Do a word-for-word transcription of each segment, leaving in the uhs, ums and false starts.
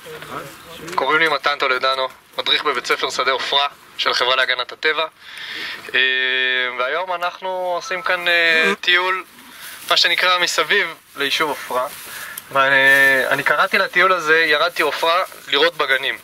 קוראים לי מתן טולדנו, מדריך בבית ספר שדה עופרה של החברה להגנת הטבע, והיום אנחנו עושים כאן טיול, מה שנקרא מסביב ליישוב עופרה. ואני קראתי לטיול הזה ירדתי עופרה לראות בגנים,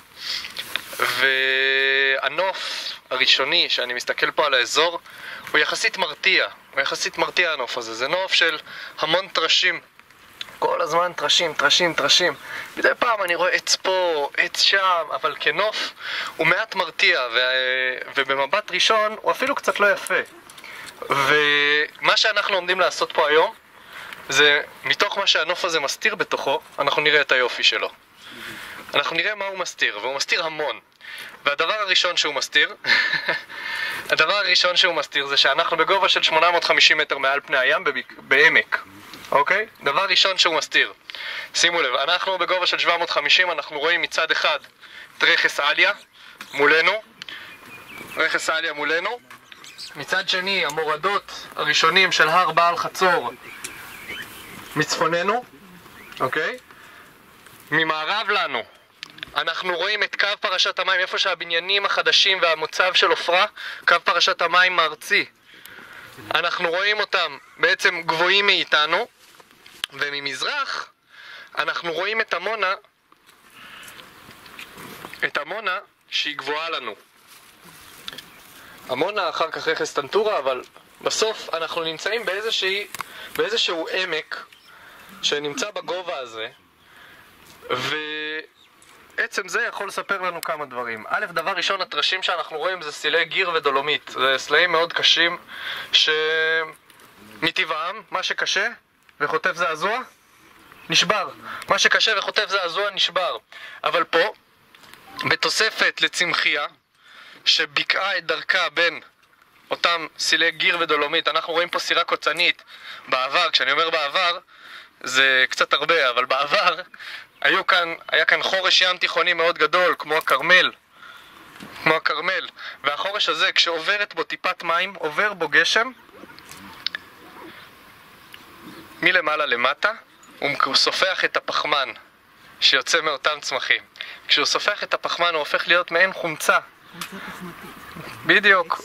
והנוף הראשוני שאני מסתכל פה על האזור הוא יחסית מרתיע, הוא יחסית מרתיע הנוף הזה. זה נוף של המון טרשים, כל הזמן טרשים, טרשים, טרשים. מדי פעם אני רואה עץ פה, עץ שם, אבל כנוף הוא מעט מרתיע, ו... ובמבט ראשון הוא אפילו קצת לא יפה. ומה שאנחנו עומדים לעשות פה היום זה, מתוך מה שהנוף הזה מסתיר בתוכו, אנחנו נראה את היופי שלו. אנחנו נראה מה הוא מסתיר, והוא מסתיר המון. והדבר הראשון שהוא מסתיר, הדבר הראשון שהוא מסתיר זה שאנחנו בגובה של שמונה מאות וחמישים מטר מעל פני הים בעמק. אוקיי? דבר ראשון שהוא מסתיר. שימו לב, אנחנו בגובה של שבע מאות וחמישים, אנחנו רואים מצד אחד את רכס עליה מולנו, רכס עליה מולנו. מצד שני, המורדות הראשונים של הר בעל חצור מצפוננו, אוקיי? ממערב לנו אנחנו רואים את קו פרשת המים, איפה שהבניינים החדשים והמוצב של עופרה, קו פרשת המים הארצי. אנחנו רואים אותם בעצם גבוהים מאיתנו, וממזרח אנחנו רואים את עמונה, את עמונה שהיא גבוהה לנו. עמונה אחר כך רכס טנטורה, אבל בסוף אנחנו נמצאים באיזושהי, באיזשהו עמק שנמצא בגובה הזה, ועצם זה יכול לספר לנו כמה דברים. א', דבר ראשון, הטרשים שאנחנו רואים זה סילי גיר ודולומית. זה סלעים מאוד קשים שמטבעם, מה שקשה וחוטף זעזוע נשבר. מה שקשה וחוטף זעזוע נשבר. אבל פה, בתוספת לצמחייה שבקעה את דרכה בין אותם סילי גיר ודולומית, אנחנו רואים פה סירה קוצנית. בעבר, כשאני אומר בעבר, זה קצת הרבה, אבל בעבר היו כאן, היה כאן חורש ים תיכוני מאוד גדול, כמו הכרמל, כמו הכרמל, והחורש הזה, כשעוברת בו טיפת מים, עובר בו גשם מלמעלה למטה, הוא סופח את הפחמן שיוצא מאותם צמחים. כשהוא סופח את הפחמן הוא הופך להיות מעין חומצה. חומצה פחמתית. בדיוק.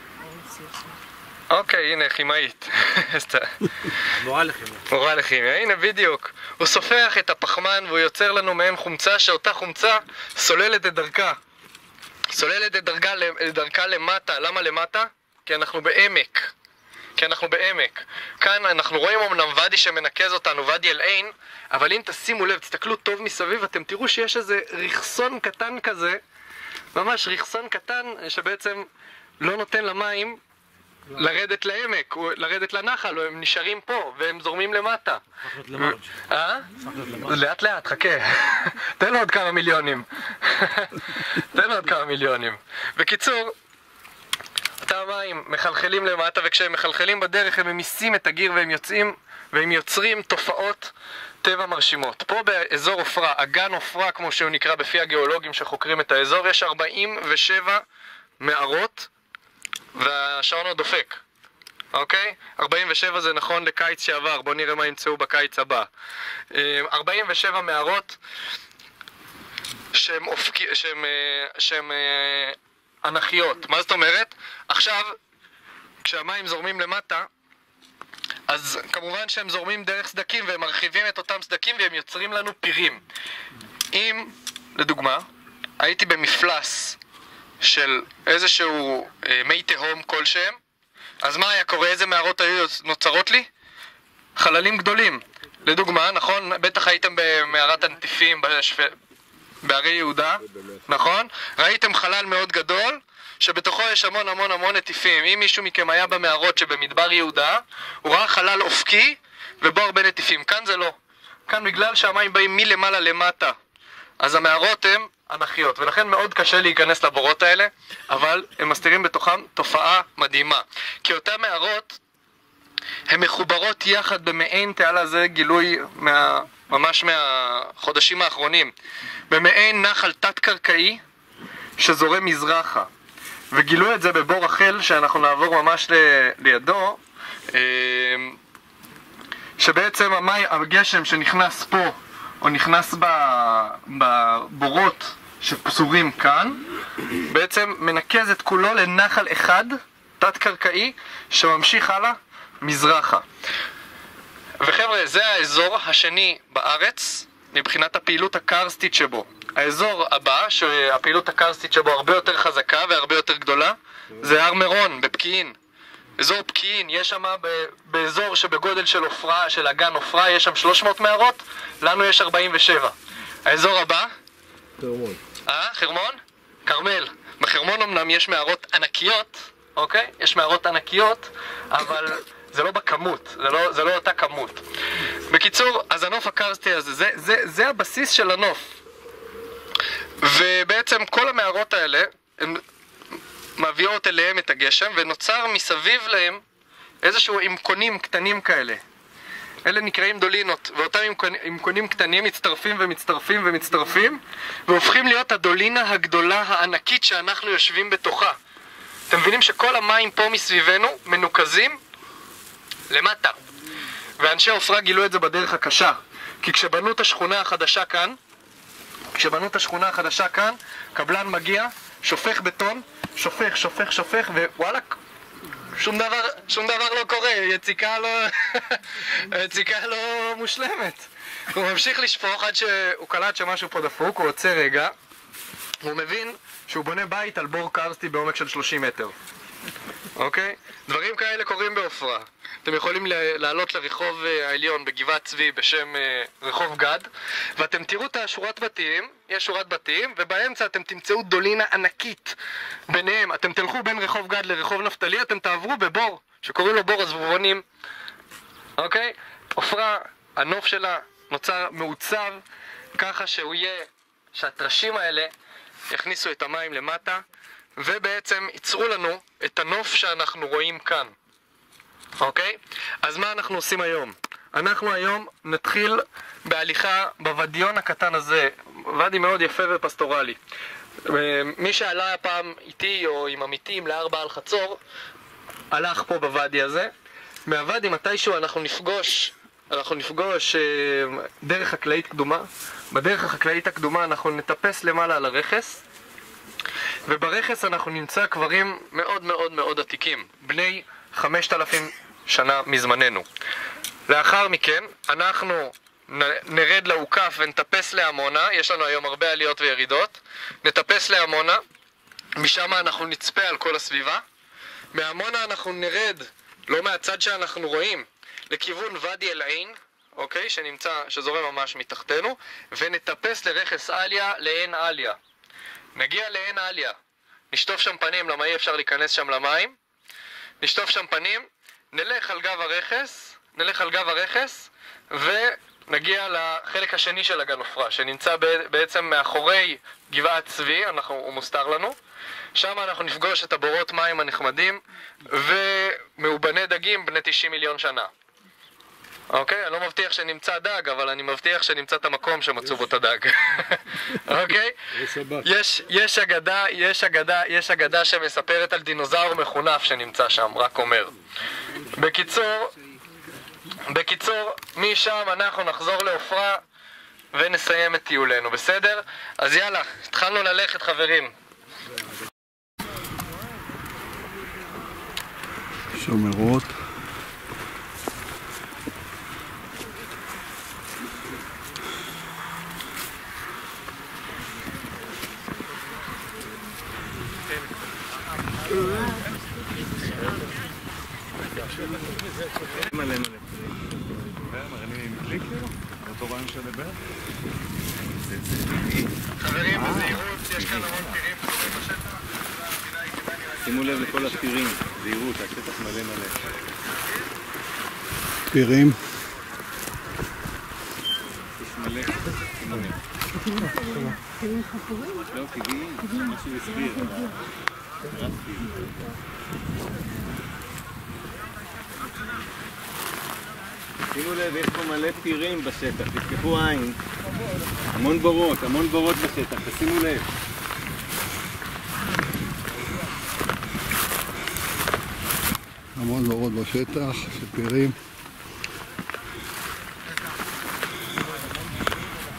אוקיי, הנה, כימאית. מורה לכימיה. מורה לכימיה, הנה בדיוק. הוא סופח את הפחמן והוא יוצר לנו מעין חומצה, שאותה חומצה סוללת את דרכה. סוללת את דרכה, את דרכה למטה. למה למטה? כי אנחנו בעמק. כי אנחנו בעמק. כאן אנחנו רואים אמנם ואדי שמנקז אותנו, ואדי אל עין, אבל אם תשימו לב, תסתכלו טוב מסביב, אתם תראו שיש איזה ריחסון קטן כזה, ממש ריחסון קטן שבעצם לא נותן למים לרדת לעמק, לרדת לנחל, הם נשארים פה והם זורמים למטה. אה? לאט לאט, חכה. תן לו עוד כמה מיליונים. תן לו עוד כמה מיליונים. בקיצור, אותם מים מחלחלים למטה, וכשהם מחלחלים בדרך הם ממיסים את הגיר והם יוצאים והם יוצרים תופעות טבע מרשימות. פה באזור עופרה, אגן עופרה כמו שהוא נקרא בפי הגיאולוגים שחוקרים את האזור, יש ארבעים ושבע מערות והשעון עוד דופק, אוקיי? ארבעים ושבע זה נכון לקיץ שעבר, בואו נראה מה ימצאו בקיץ הבא. ארבעים ושבע מערות שהן אופקי, שהן, שהן אנכיות. מה זאת אומרת? עכשיו, כשהמים זורמים למטה, אז כמובן שהם זורמים דרך סדקים והם מרחיבים את אותם סדקים והם יוצרים לנו פירים. אם, לדוגמה, הייתי במפלס של איזשהו אה, מי תהום כלשהם, אז מה היה קורה? איזה מערות היו נוצרות לי? חללים גדולים. לדוגמה, נכון? בטח הייתם במערת הנטיפים בשפ... בערי יהודה, נכון? ראיתם חלל מאוד גדול שבתוכו יש המון המון המון נטיפים. אם מישהו מכם היה במערות שבמדבר יהודה, הוא ראה חלל אופקי ובו הרבה נטיפים. כאן זה לא. כאן בגלל שהמים באים מלמעלה למטה, אז המערות הן אנכיות, ולכן מאוד קשה להיכנס לבורות האלה, אבל הם מסתירים בתוכם תופעה מדהימה. כי אותן מערות הן מחוברות יחד במעין תעלה, זה גילוי מה, ממש מהחודשים האחרונים, במעין נחל תת-קרקעי שזורם מזרחה. וגילו את זה בבור החל שאנחנו נעבור ממש ל, לידו, שבעצם המי, הגשם שנכנס פה או נכנס בבורות שפזורים כאן, בעצם מנקז את כולו לנחל אחד, תת-קרקעי, שממשיך הלאה מזרחה. וחבר'ה, זה האזור השני בארץ מבחינת הפעילות הקרסטית שבו. האזור הבא, שהפעילות הקרסטית שבו הרבה יותר חזקה והרבה יותר גדולה, זה הר מירון בפקיעין. אזור פקיעין, יש שם באזור שבגודל של אופרה, של אגן אופרה, יש שם שלוש מאות מערות, לנו יש ארבעים ושבע. האזור הבא? חרמון. אה, חרמון? כרמל. בחרמון אמנם יש מערות ענקיות, אוקיי? יש מערות ענקיות, אבל זה לא בכמות, זה לא, זה לא אותה כמות. בקיצור, אז הנוף הקרסטי הזה, זה, זה, זה הבסיס של הנוף. ובעצם כל המערות האלה, הן מביאות אליהם את הגשם, ונוצר מסביב להם איזשהו עמקונים קטנים כאלה. אלה נקראים דולינות, ואותם עמקונים קטנים מצטרפים ומצטרפים ומצטרפים, והופכים להיות הדולינה הגדולה הענקית שאנחנו יושבים בתוכה. אתם מבינים שכל המים פה מסביבנו מנוקזים למטה. ואנשי עופרה גילו את זה בדרך הקשה. כי כשבנו את השכונה החדשה כאן, כשבנו את השכונה החדשה כאן, קבלן מגיע, שופך בטון, שופך, שופך, שופך, ווואלה, שום דבר, שום דבר לא קורה, יציקה לא, יציקה לא מושלמת. הוא ממשיך לשפוך עד שהוא קלט שמשהו פה דפוק, הוא עוצר רגע, הוא מבין שהוא בונה בית על בור קרסטי בעומק של שלושים מטר. אוקיי? דברים כאלה קורים בעופרה. אתם יכולים לעלות לרחוב העליון בגבעת צבי בשם רחוב גד, ואתם תראו את השורת בתים, יש שורת בתים, ובאמצע אתם תמצאו דולינה ענקית ביניהם. אתם תלכו בין רחוב גד לרחוב נפתלי, אתם תעברו בבור שקוראים לו בור הזבובונים. אוקיי? עופרה, הנוף שלה נוצר מעוצב ככה שהוא יהיה, שהטרשים האלה יכניסו את המים למטה, ובעצם ייצרו לנו את הנוף שאנחנו רואים כאן. אוקיי? אז מה אנחנו עושים היום? אנחנו היום נתחיל בהליכה בוודיון הקטן הזה, ודי מאוד יפה ופסטורלי. מי שעלה פעם איתי או עם עמיתים להר בעל חצור, הלך פה בוודי הזה. מהוודי מתישהו אנחנו נפגוש, אנחנו נפגוש אה, דרך חקלאית קדומה. בדרך החקלאית הקדומה אנחנו נטפס למעלה על הרכס, וברכס אנחנו נמצא קברים מאוד מאוד מאוד עתיקים, בני חמשת אלפים שנה מזמננו. לאחר מכן אנחנו נרד לאוכף ונטפס לעמונה, יש לנו היום הרבה עליות וירידות, נטפס לעמונה, משם אנחנו נצפה על כל הסביבה. מעמונה אנחנו נרד, לא מהצד שאנחנו רואים, לכיוון ואדי אל-עין, אוקיי, שנמצא, שזורם ממש מתחתנו, ונטפס לרכס אליה, לעין אליה. נגיע לעין אליה, נשטוף שם פנים, למה אי אפשר להיכנס שם למים, נשטוף שם פנים, נלך על גב הרכס, נלך על גב הרכס, ונגיע לחלק השני של אגן עופרה, שנמצא בעצם מאחורי גבעת צבי, אנחנו, הוא מוסתר לנו. שם אנחנו נפגוש את הבורות מים הנחמדים, ומאובני דגים בני תשעים מיליון שנה. אוקיי? אני לא מבטיח שנמצא דג, אבל אני מבטיח שנמצא את המקום שמצאו בו את הדג. אוקיי? יש, יש אגדה, יש אגדה, יש אגדה שמספרת על דינוזאור מחונף שנמצא שם, רק אומר. בקיצור, בקיצור, משם אנחנו נחזור לעופרה ונסיים את טיולנו, בסדר? אז יאללה, התחלנו ללכת חברים. שומרות. מלא מלא. מרנים עם קליק כאילו? אותו רעיון של דבר? חברים, בזהירות, יש כאן המון פירים בשטח. שימו לב לכל הפירים, זהירות, השטח מלא מלא. פירים. יש מלא, שימו לב. פירים חפורים? לא, טבעיים, משהו הסביר. שימו לב, יש פה מלא פירים בשטח, תפקחו עין. המון בורות, המון בורות בשטח, תשימו לב. המון בורות בשטח, של פירים.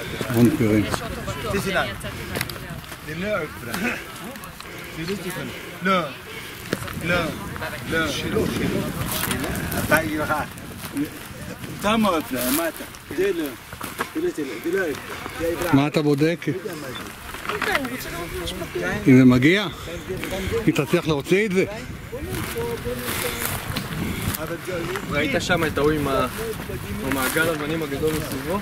המון פירים. לא, לא, לא. שלו, שלו. אתה אגיד לך. אתה מאוד לה, מה אתה? זה לא. זה לא. זה לא. מה אתה בודק? אם זה מגיע? אם תצליח להוציא את זה? ראית שם את ההוא עם המעגל הזמנים הגדול מסביבו?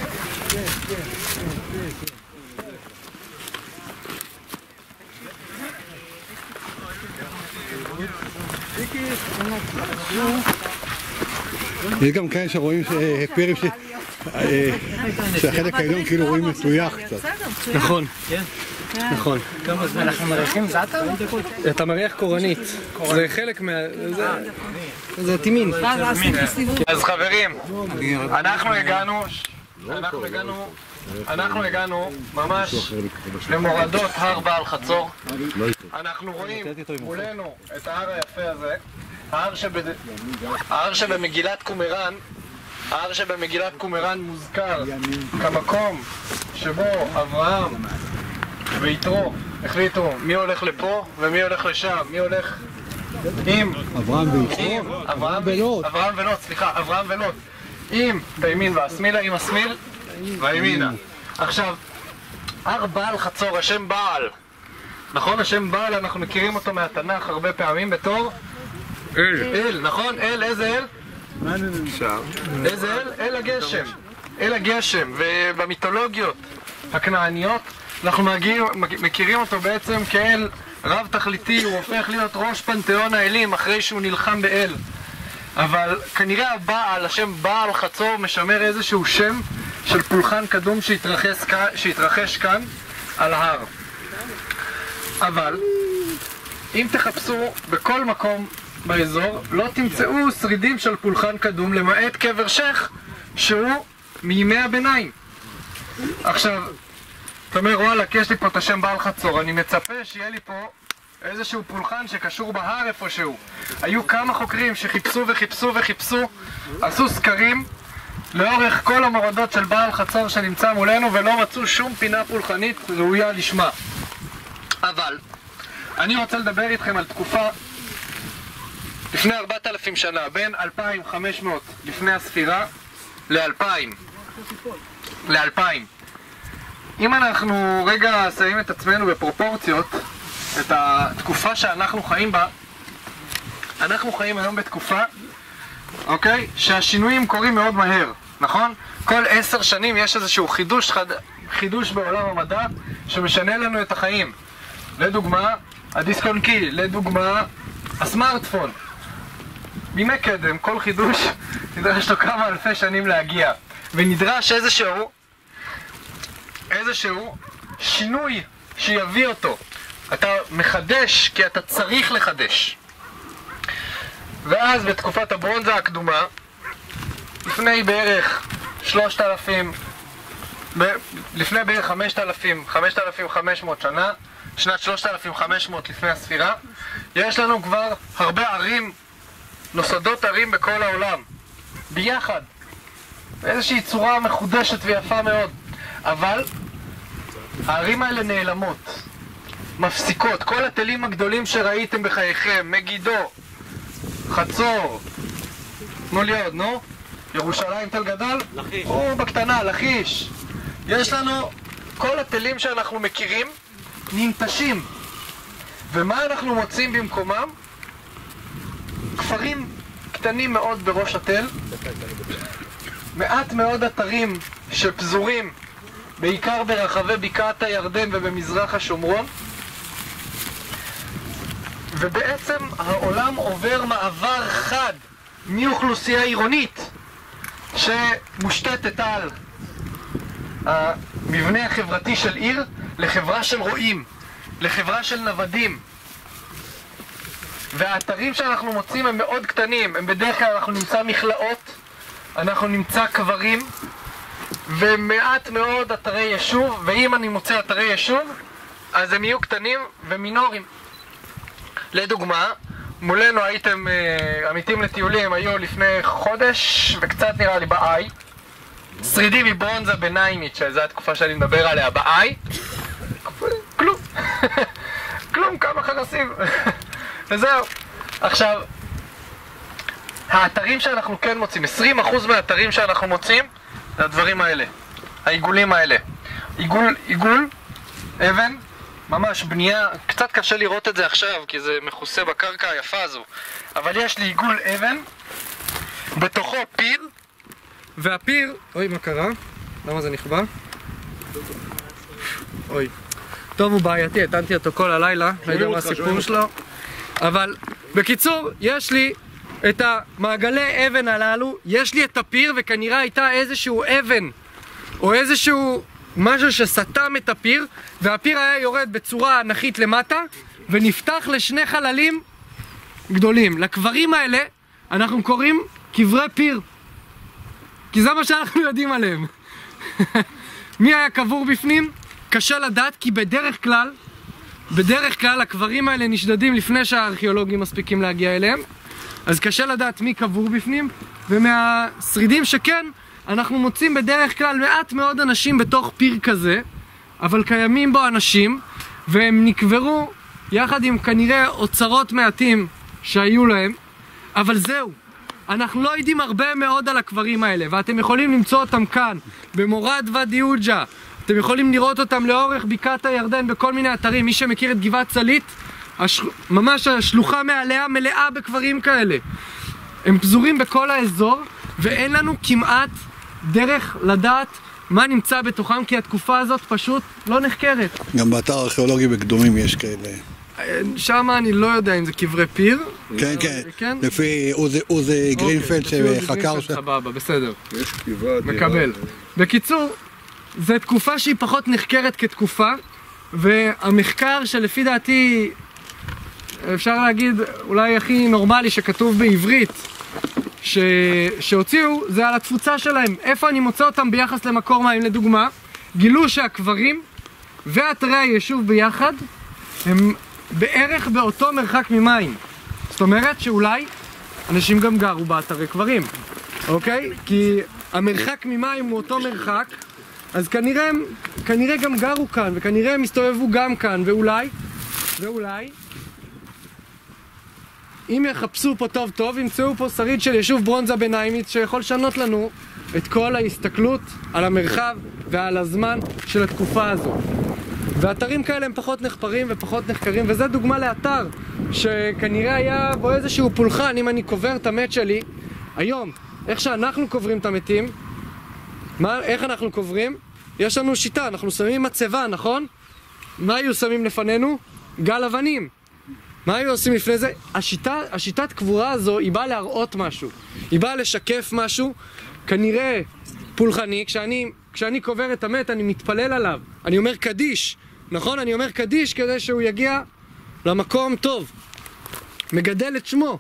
יש גם כאלה שרואים פירים שהחלק העליון כאילו רואים מצויח קצת. נכון, נכון. אנחנו מריחים זאטה? אתה מריח קורנית. זה חלק מה... זה טימין. אז חברים, אנחנו הגענו... אנחנו הגענו... אנחנו הגענו ממש למורדות הר בעל חצור. אנחנו רואים מולנו את ההר היפה הזה, ההר שבד... ההר שבמגילת קומראן, ההר שבמגילת קומראן מוזכר כמקום שבו אברהם ויתרו החליטו מי הולך לפה ומי הולך לשם, מי הולך עם אברהם ויתרו? אברהם ולוט. אברהם ולוט, סליחה, אברהם ולוט. עם בימין והשמאלה, עם השמאל והימינה. עכשיו, הר בעל חצור, השם בעל. נכון? השם בעל, אנחנו מכירים אותו מהתנ"ך הרבה פעמים בתור אל. אל, נכון? אל, איזה אל? איזה אל? אל הגשם. אל הגשם. ובמיתולוגיות הכנעניות אנחנו מגיעים, מכירים אותו בעצם כאל רב תכליתי, הוא הופך להיות ראש פנתיאון האלים אחרי שהוא נלחם באל. אבל כנראה הבעל, השם בעל חצור, משמר איזשהו שם של פולחן קדום שהתרחש, שהתרחש כאן על ההר. אבל אם תחפשו בכל מקום באזור לא תמצאו שרידים של פולחן קדום למעט קבר שייח שהוא מימי הביניים. עכשיו, אתה אומר וואלה, כי יש לי פה את השם בעל חצור, אני מצפה שיהיה לי פה איזשהו פולחן שקשור בהר איפשהו. היו כמה חוקרים שחיפשו וחיפשו וחיפשו, עשו סקרים לאורך כל המורדות של בעל חצור שנמצא מולנו ולא מצאו שום פינה פולחנית ראויה לשמה. אבל אני רוצה לדבר איתכם על תקופה לפני ארבעת אלפים שנה, בין אלפיים וחמש מאות לפני הספירה ל-אלפיים. ל-אלפיים. אם אנחנו רגע שמים את עצמנו בפרופורציות, את התקופה שאנחנו חיים בה, אנחנו חיים היום בתקופה, אוקיי? שהשינויים קורים מאוד מהר, נכון? כל עשר שנים יש איזשהו חידוש, חד... חידוש בעולם המדע שמשנה לנו את החיים. לדוגמה, הדיסק און קי, לדוגמה, הסמארטפון. בימי קדם, כל חידוש נדרש לו כמה אלפי שנים להגיע, ונדרש איזשהו איזשהו שינוי שיביא אותו. אתה מחדש כי אתה צריך לחדש. ואז בתקופת הברונזה הקדומה, לפני בערך שלושת אלפים, לפני בערך חמשת אלפים, חמשת אלפים וחמש מאות שנה, שנת שלושת אלפים וחמש מאות לפני הספירה, יש לנו כבר הרבה ערים, נוסדות ערים בכל העולם, ביחד, באיזושהי צורה מחודשת ויפה מאוד. אבל הערים האלה נעלמות, מפסיקות. כל התלים הגדולים שראיתם בחייכם, מגידו, חצור, תנו לי עוד, נו? ירושלים תל גדול? לכיש. או בקטנה, לכיש. יש לנו, כל התלים שאנחנו מכירים ננטשים. ומה אנחנו מוצאים במקומם? כפרים קטנים מאוד בראש התל, מעט מאוד אתרים שפזורים בעיקר ברחבי בקעת הירדן ובמזרח השומרון, ובעצם העולם עובר מעבר חד מאוכלוסייה עירונית שמושתתת על המבנה החברתי של עיר לחברה של רועים, לחברה של נוודים. והאתרים שאנחנו מוצאים הם מאוד קטנים, הם בדרך כלל אנחנו נמצא מכלאות, אנחנו נמצא קברים ומעט מאוד אתרי ישוב, ואם אני מוצא אתרי ישוב אז הם יהיו קטנים ומינוריים. לדוגמה, מולנו הייתם אה, עמיתים לטיולים, היו לפני חודש וקצת נראה לי באי, שרידים מברונזה ביניימית, שזו התקופה שאני מדבר עליה ב-I. כלום. כלום, כמה חרסים. וזהו. עכשיו, האתרים שאנחנו כן מוצאים, עשרים אחוז מהאתרים שאנחנו מוצאים, זה הדברים האלה. העיגולים האלה. עיגול, עיגול, אבן, ממש בנייה, קצת קשה לראות את זה עכשיו, כי זה מכוסה בקרקע היפה הזו. אבל יש לי עיגול אבן, בתוכו פיר, והפיר, אוי מה קרה? למה זה נכבה? אוי. טוב, הוא בעייתי, הטנתי אותו כל הלילה, לא יודע מה הסיפור שלו. אבל בקיצור, יש לי את המעגלי אבן הללו, יש לי את הפיר, וכנראה הייתה איזשהו אבן או איזשהו משהו שסתם את הפיר, והפיר היה יורד בצורה אנכית למטה ונפתח לשני חללים גדולים. לקברים האלה אנחנו קוראים קברי פיר, כי זה מה שאנחנו יודעים עליהם. מי היה קבור בפנים? קשה לדעת, כי בדרך כלל בדרך כלל הקברים האלה נשדדים לפני שהארכיאולוגים מספיקים להגיע אליהם, אז קשה לדעת מי קבור בפנים. ומהשרידים שכן, אנחנו מוצאים בדרך כלל מעט מאוד אנשים בתוך פיר כזה, אבל קיימים בו אנשים, והם נקברו יחד עם כנראה אוצרות מעטים שהיו להם. אבל זהו, אנחנו לא יודעים הרבה מאוד על הקברים האלה, ואתם יכולים למצוא אותם כאן במורד ואדי עוג'ה, אתם יכולים לראות אותם לאורך בקעת הירדן בכל מיני אתרים. מי שמכיר את גבעת צלית, הש... ממש השלוחה מעליה מלאה בקברים כאלה. הם פזורים בכל האזור, ואין לנו כמעט דרך לדעת מה נמצא בתוכם, כי התקופה הזאת פשוט לא נחקרת. גם באתר ארכיאולוגי בקדומים יש כאלה. שם אני לא יודע אם זה קברי פיר. כן, כן, כן. לפי עוזי גרינפלד שחקר שם. סבבה, בסדר. יש כתיבה. מקבל. בקיצור, זו תקופה שהיא פחות נחקרת כתקופה, והמחקר שלפי דעתי אפשר להגיד אולי הכי נורמלי שכתוב בעברית ש... שהוציאו, זה על התפוצה שלהם. איפה אני מוצא אותם ביחס למקור מים? לדוגמה, גילו שהקברים ואתרי היישוב ביחד הם בערך באותו מרחק ממים. זאת אומרת שאולי אנשים גם גרו באתרי קברים, אוקיי? כי המרחק ממים הוא אותו מרחק, אז כנראה, כנראה גם גרו כאן, וכנראה הם הסתובבו גם כאן, ואולי, ואולי, אם יחפשו פה טוב טוב, ימצאו פה שריד של יישוב ברונזה ביניימית שיכול לשנות לנו את כל ההסתכלות על המרחב ועל הזמן של התקופה הזו. ואתרים כאלה הם פחות נחפרים ופחות נחקרים, וזה דוגמה לאתר שכנראה היה בו איזשהו פולחן. אם אני קובר את המת שלי היום, איך שאנחנו קוברים את המתים, מה, איך אנחנו קוברים? יש לנו שיטה, אנחנו שמים מצבה, נכון? מה היו שמים לפנינו? גל אבנים. מה היו עושים לפני זה? השיטה, השיטת קבורה הזו היא באה להראות משהו, היא באה לשקף משהו, כנראה פולחני. כשאני, כשאני קובר את המת אני מתפלל עליו, אני אומר קדיש, נכון? אני אומר קדיש כדי שהוא יגיע למקום טוב, מגדל את שמו.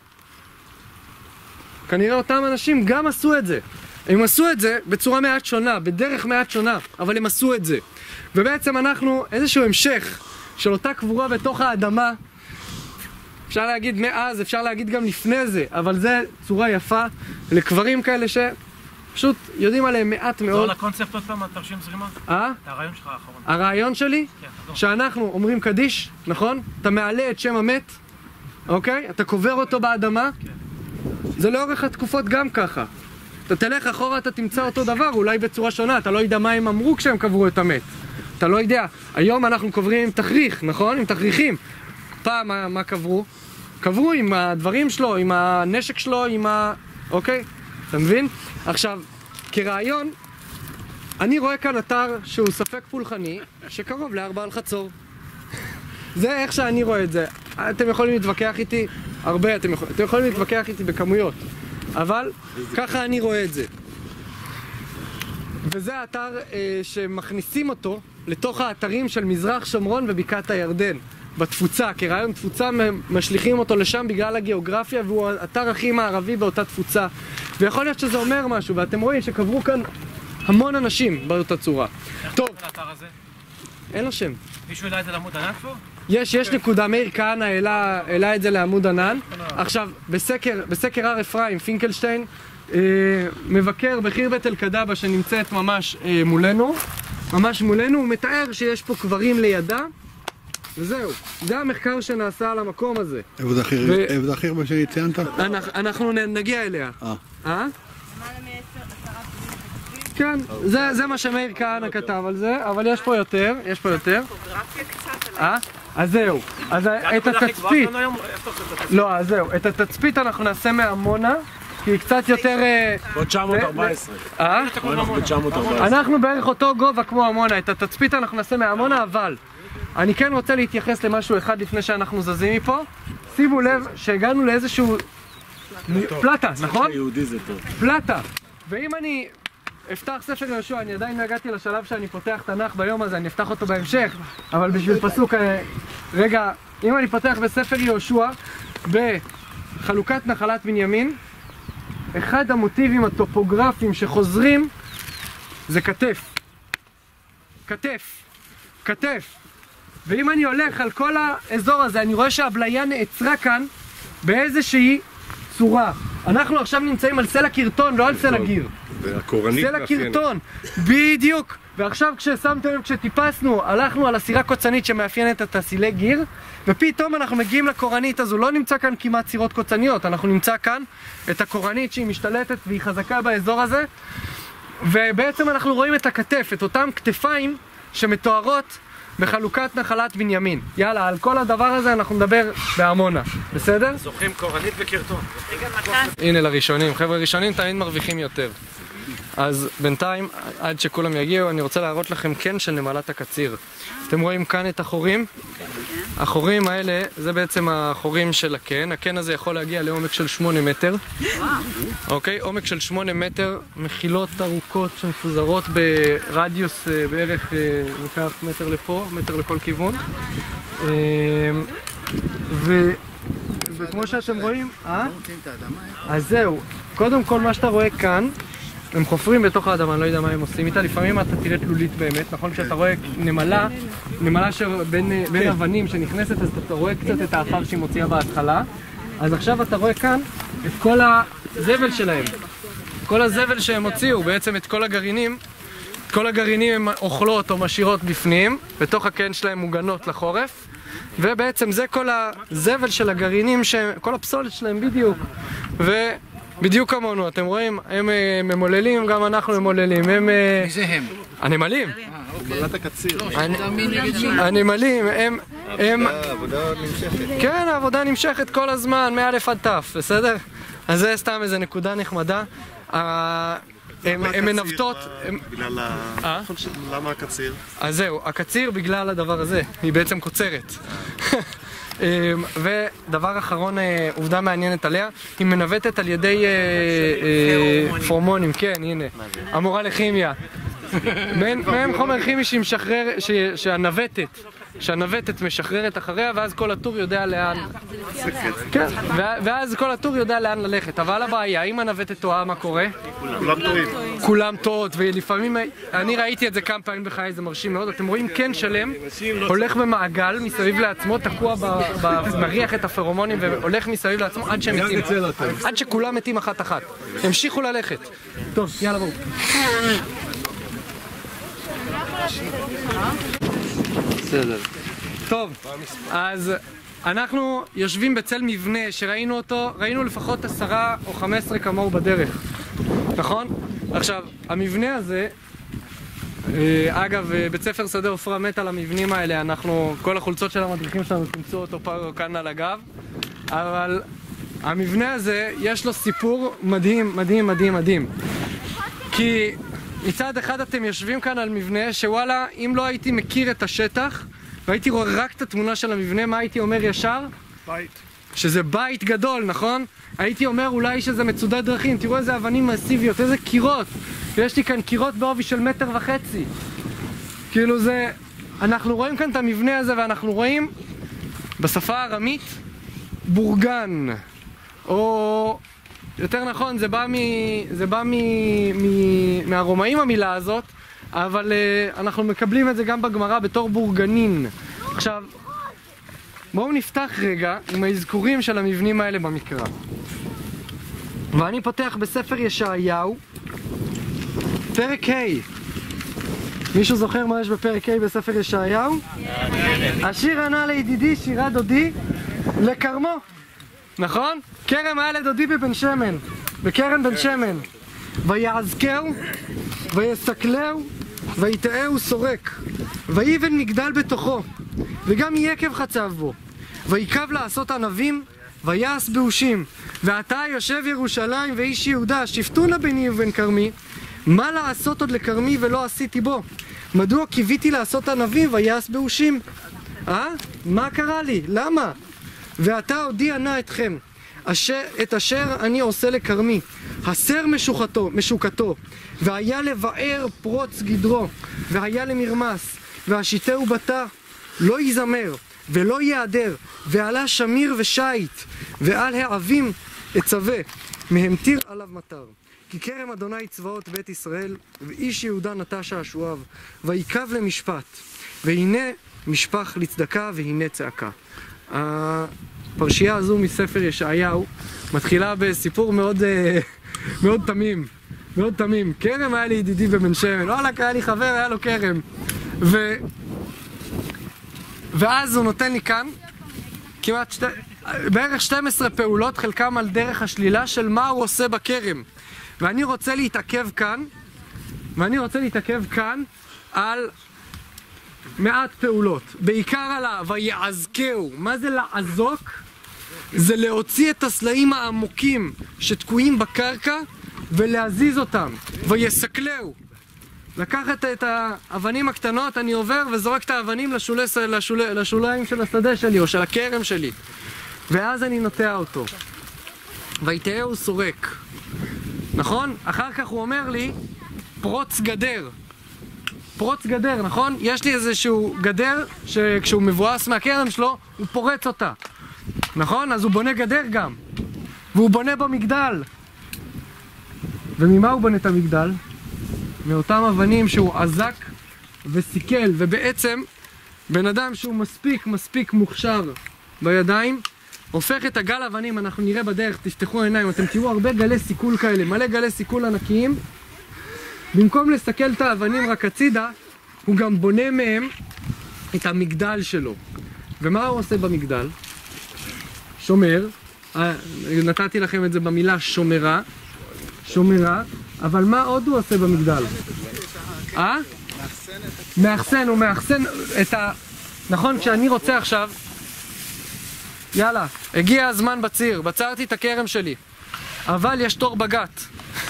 כנראה אותם אנשים גם עשו את זה, הם עשו את זה בצורה מעט שונה, בדרך מעט שונה, אבל הם עשו את זה. ובעצם אנחנו איזשהו המשך של אותה קבורה בתוך האדמה, אפשר להגיד מאז, אפשר להגיד גם לפני זה, אבל זה צורה יפה לקברים כאלה שפשוט יודעים עליהם מעט מאוד. זו לקונספט עוד פעם, תרשים זרימה? אה? את הרעיון שלך האחרון. הרעיון שלי? כן, שאנחנו אומרים קדיש, נכון? אתה מעלה את שם המת, אוקיי? אתה קובר אותו באדמה. כן. זה לאורך התקופות גם ככה. אתה תלך אחורה, אתה תמצא אותו דבר, אולי בצורה שונה, אתה לא יודע מה הם אמרו כשהם קברו את המת. אתה לא יודע. היום אנחנו קוברים עם תכריך, נכון? עם תכריכים. פעם מה, מה קברו? קברו עם הדברים שלו, עם הנשק שלו, עם ה... אוקיי? אתה מבין? עכשיו, כרעיון, אני רואה כאן אתר שהוא ספק פולחני, שקרוב לארבע על חצור. זה איך שאני רואה את זה. אתם יכולים להתווכח איתי הרבה, אתם, יכול... אתם יכולים להתווכח איתי בכמויות, אבל ככה אני רואה את זה. וזה האתר אה, שמכניסים אותו לתוך האתרים של מזרח שומרון ובקעת הירדן. בתפוצה, כרעיון תפוצה משליכים אותו לשם בגלל הגיאוגרפיה, והוא האתר הכי מערבי באותה תפוצה. ויכול להיות שזה אומר משהו, ואתם רואים שקברו כאן המון אנשים באותה צורה. איך טוב. קוראים לאתר הזה? אין לו שם. מישהו העלה את זה לעמוד ענן כבר? יש, יש נקודה, מאיר כהנא העלה, העלה את זה לעמוד ענן. עכשיו, בסקר, בסקר הר אפרים, פינקלשטיין, מבקר בחיר בית אל-קדאבה שנמצאת ממש מולנו, ממש מולנו, הוא מתאר שיש פה קברים לידה, וזהו, זה המחקר שנעשה על המקום הזה. איפה אחר מה שציינת? אנחנו נגיע אליה. אה? אה? כן, זה מה שמאיר כהנא כתב על זה, אבל יש פה יותר, יש פה יותר. אה? אז זהו, אז את התצפית, לא, אז זהו, את התצפית אנחנו נעשה מעמונה, כי היא קצת יותר... ב-תשע מאות וארבע עשרה. אה? אנחנו ב-תשע מאות וארבע עשרה. אנחנו בערך אותו גובה כמו עמונה, את התצפית אנחנו נעשה מעמונה, אבל אני כן רוצה להתייחס למשהו אחד לפני שאנחנו זזים מפה. שימו לב שהגענו לאיזשהו... פלטה, נכון? יהודי זה טוב. פלטה. ואם אני אפתח ספר יהושע, אני עדיין לא הגעתי לשלב שאני פותח תנ"ך ביום הזה, אני אפתח אותו בהמשך, אבל בשביל פסוק... רגע, אם אני פותח בספר יהושע, בחלוקת נחלת בנימין, אחד המוטיבים הטופוגרפיים שחוזרים זה כתף. כתף. כתף. ואם אני הולך על כל האזור הזה, אני רואה שהבליה נעצרה כאן באיזושהי צורה. אנחנו עכשיו נמצאים על סלע קרטון, לא על סלע גיר. סלע קרטון, בדיוק. ועכשיו כששמתם לב, כשטיפסנו, הלכנו על הסירה קוצנית שמאפיינת את הסילי גיר, ופתאום אנחנו מגיעים לקורנית הזו, לא נמצא כאן כמעט סירות קוצניות, אנחנו נמצא כאן את הקורנית שהיא משתלטת והיא חזקה באזור הזה, ובעצם אנחנו רואים את הכתף, את אותם כתפיים שמתוארות בחלוקת נחלת בנימין. יאללה, על כל הדבר הזה אנחנו נדבר בעמונה, בסדר? זוכים קורנית וקרטון. הנה לראשונים, חבר'ה ראשונים תמיד מרוויחים יותר. אז בינתיים, עד שכולם יגיעו, אני רוצה להראות לכם כן של נמלת הקציר. אתם רואים כאן את החורים? החורים האלה, זה בעצם החורים של הקן. הקן הזה יכול להגיע לעומק של שמונה מטר. אוקיי? עומק של שמונה מטר, מחילות ארוכות שמפוזרות ברדיוס בערך, ניקח מטר לפה, מטר לכל כיוון. ו... וכמו שאתם רואים, אה? אז זהו, קודם כל מה שאתה רואה כאן, הם חופרים בתוך האדמה, אני לא יודע מה הם עושים איתה, לפעמים אתה תראה תלולית באמת, נכון? כשאתה רואה נמלה, נמלה שבין בין אבנים שנכנסת, אז אתה רואה קצת את האחר שהיא מוציאה בהתחלה, אז עכשיו אתה רואה כאן את כל הזבל שלהם, כל הזבל שהם הוציאו, בעצם את כל הגרעינים, את כל הגרעינים הם אוכלות או משאירות בפנים, בתוך הקן שלהם מוגנות לחורף, ובעצם זה כל הזבל של הגרעינים, כל הפסולת שלהם בדיוק, ו... בדיוק כמונו, אתם רואים? הם ממוללים, גם אנחנו ממוללים. הם... מי זה הם? הנמלים. נמלת הקציר. הנמלים, הם... העבודה נמשכת. כן, העבודה נמשכת כל הזמן, מאלף עד תף, בסדר? אז זה סתם איזה נקודה נחמדה. הן מנווטות... בגלל ה... למה הקציר? אז זהו, הקציר בגלל הדבר הזה, היא בעצם קוצרת. ודבר אחרון, עובדה מעניינת עליה, היא מנווטת על ידי פורמונים, כן, הנה, המורה לכימיה. מהם חומר כימי שמשחרר, שהנווטת, שהנווטת משחררת אחריה, ואז כל הטור יודע לאן... כן, ואז כל הטור יודע לאן ללכת. אבל הבעיה, אם הנווטת טועה, מה קורה? כולם טועים. כולם טועות, ולפעמים, אני ראיתי את זה כמה פעמים בחיי, זה מרשים מאוד. אתם רואים קן שלם, הולך במעגל מסביב לעצמו, תקוע, מריח את הפרומונים והולך מסביב לעצמו עד שהם מתים. עד שכולם מתים אחת אחת. המשיכו ללכת. טוב, יאללה בואו. בסדר. טוב, אז אנחנו יושבים בצל מבנה שראינו אותו, ראינו לפחות עשרה או חמש עשרה כמוהו בדרך, נכון? עכשיו, המבנה הזה, אגב, בית ספר שדה עופרה מת על המבנים האלה, אנחנו, כל החולצות של המדריכים שלנו תמצאו אותו פה כאן על הגב, אבל המבנה הזה יש לו סיפור מדהים, מדהים, מדהים, מדהים. כי מצד אחד אתם יושבים כאן על מבנה שוואלה, אם לא הייתי מכיר את השטח והייתי רואה רק את התמונה של המבנה, מה הייתי אומר ישר? בית. שזה בית גדול, נכון? הייתי אומר אולי שזה מצודת דרכים, תראו איזה אבנים מסיביות, איזה קירות. ויש לי כאן קירות בעובי של מטר וחצי. כאילו זה... אנחנו רואים כאן את המבנה הזה ואנחנו רואים בשפה הארמית בורגן. או... יותר נכון, זה בא, מ... זה בא מ... מ... מהרומאים המילה הזאת, אבל uh, אנחנו מקבלים את זה גם בגמרא בתור בורגנין. עכשיו, בואו נפתח רגע עם האזכורים של המבנים האלה במקרא. ואני פותח בספר ישעיהו, פרק ה'. מישהו זוכר מה יש בפרק ה' בספר ישעיהו? השיר ענה לידידי שירה דודי לכרמו. נכון? כרם היה לדודי בבן שמן, בקרן בן שמן. ויעזקהו, ויסקלהו, ויטעהו סורק, ויבן מגדל בתוכו, וגם יקב חצב בו, ויקב לעשות ענבים, ויעש באושים. ועתה יושב ירושלים ואיש יהודה, שפטונה ביני ובין כרמי, מה לעשות עוד לכרמי ולא עשיתי בו? מדוע קיוויתי לעשות ענבים ויעש באושים? אה? מה קרה לי? למה? ועתה עודי ענה אתכם, אשר, את אשר אני עושה לכרמי, הסר משוקתו, משוקתו, והיה לבאר פרוץ גדרו, והיה למרמס, והשיתהו בתא, לא יזמר, ולא יעדר, ועלה שמיר ושייט, ועל העבים אצווה, מהמטיר עליו מטר. כי כרם אדוני צבאות בית ישראל, ואיש יהודה נטע שעשועיו, ויקב למשפט, והנה משפח לצדקה, והנה צעקה. הפרשייה הזו מספר ישעיהו מתחילה בסיפור מאוד, מאוד תמים, מאוד תמים. כרם היה לי ידידי בבן שמן, וואלק היה לי חבר, היה לו כרם. ו... ואז הוא נותן לי כאן כמעט שתי... בערך שתים עשרה פעולות, חלקם על דרך השלילה של מה הוא עושה בכרם. ואני רוצה להתעכב כאן, ואני רוצה להתעכב כאן על מעט פעולות. בעיקר על ה... ויעזקהו. מה זה לעזוק? זה להוציא את הסלעים העמוקים שתקועים בקרקע ולהזיז אותם. ויסקלהו. לקחת את האבנים הקטנות, אני עובר וזורק את האבנים לשולי, לשולי, לשוליים של השדה שלי או של הכרם שלי. ואז אני נוטע אותו. ויטעהו סורק. נכון? אחר כך הוא אומר לי, פרוץ גדר. פרוץ גדר, נכון? יש לי איזשהו גדר שכשהוא מבואס מהכרם שלו, הוא פורץ אותה. נכון? אז הוא בונה גדר גם. והוא בונה במגדל. וממה הוא בונה את המגדל? מאותם אבנים שהוא עזק וסיכל, ובעצם בן אדם שהוא מספיק מספיק מוכשר בידיים, הופך את הגל אבנים, אנחנו נראה בדרך, תפתחו עיניים, אתם תראו הרבה גלי סיכול כאלה, מלא גלי סיכול ענקיים. במקום לסכל את האבנים רק הצידה, הוא גם בונה מהם את המגדל שלו. ומה הוא עושה במגדל? שומר, נתתי לכם את זה במילה שומרה, שומרה, אבל מה עוד הוא עושה במגדל? אה? מאחסן, הוא מאחסן את ה... נכון, כשאני רוצה עכשיו, יאללה, הגיע הזמן בציר, בצרתי את הכרם שלי, אבל יש תור בגת.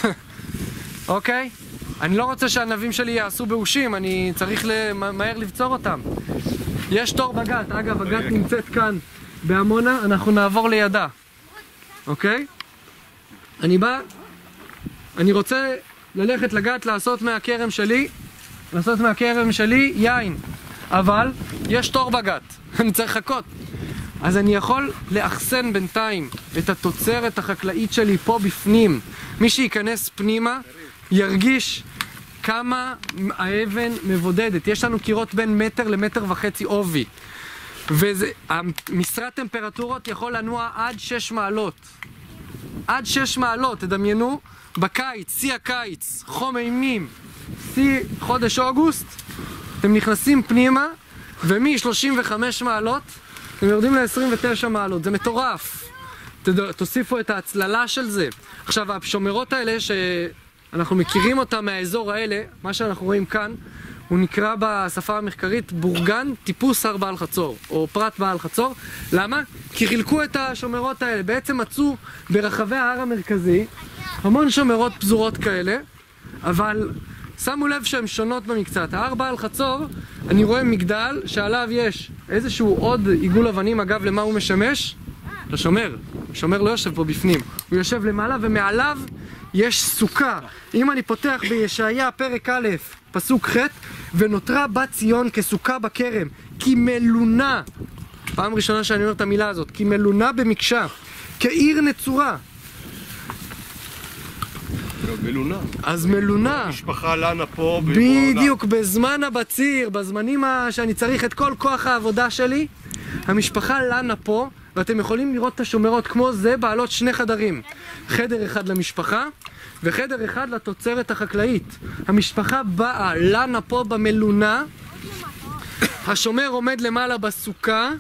אוקיי? אני לא רוצה שהענבים שלי יעשו באושים, אני צריך מהר לבצור אותם. יש תור בגת, אגב, הגת נמצאת כאן בעמונה, אנחנו נעבור לידה. אוקיי? אני בא, אני רוצה ללכת לגת לעשות מהכרם שלי, לעשות מהכרם שלי יין, אבל יש תור בגת, אני צריך לחכות. אז אני יכול לאחסן בינתיים את התוצרת החקלאית שלי פה בפנים. מי שייכנס פנימה ירגיש כמה האבן מבודדת. יש לנו קירות בין מטר למטר וחצי עובי. ומשרת טמפרטורות יכול לנוע עד שש מעלות. עד שש מעלות, תדמיינו, בקיץ, שיא הקיץ, חום אימים, שיא חודש אוגוסט, אתם נכנסים פנימה, ומ-שלושים וחמש מעלות, אתם יורדים ל-עשרים ותשע מעלות, זה מטורף. תוסיפו את ההצללה של זה. עכשיו, השומרות האלה, שאנחנו מכירים אותם מהאזור האלה, מה שאנחנו רואים כאן, הוא נקרא בשפה המחקרית בורגן טיפוס הר בעל חצור, או פרט בעל חצור. למה? כי חילקו את השומרות האלה. בעצם מצאו ברחבי ההר המרכזי המון שומרות פזורות כאלה, אבל שמו לב שהן שונות במקצת. ההר בעל חצור, אני רואה מגדל שעליו יש איזשהו עוד עיגול אבנים. אגב, למה הוא משמש? לשומר. השומר לא יושב פה בפנים, הוא יושב למעלה, ומעליו יש סוכה. אם אני פותח בישעיה פרק א' פסוק ח', ונותרה בת ציון כסוכה בכרם, כי מלונה, פעם ראשונה שאני אומר את המילה הזאת, כי מלונה במקשה, כעיר נצורה. מלונה. אז מלונה. משפחה לנה פה. בדיוק, בזמן הבציר, בזמנים שאני צריך את כל כוח העבודה שלי, המשפחה לנה פה, ואתם יכולים לראות את השומרות כמו זה, בעלות שני חדרים. חדר אחד למשפחה, וחדר אחד לתוצרת החקלאית. המשפחה באה, לנה פה במלונה, השומר עומד למעלה בסוכה,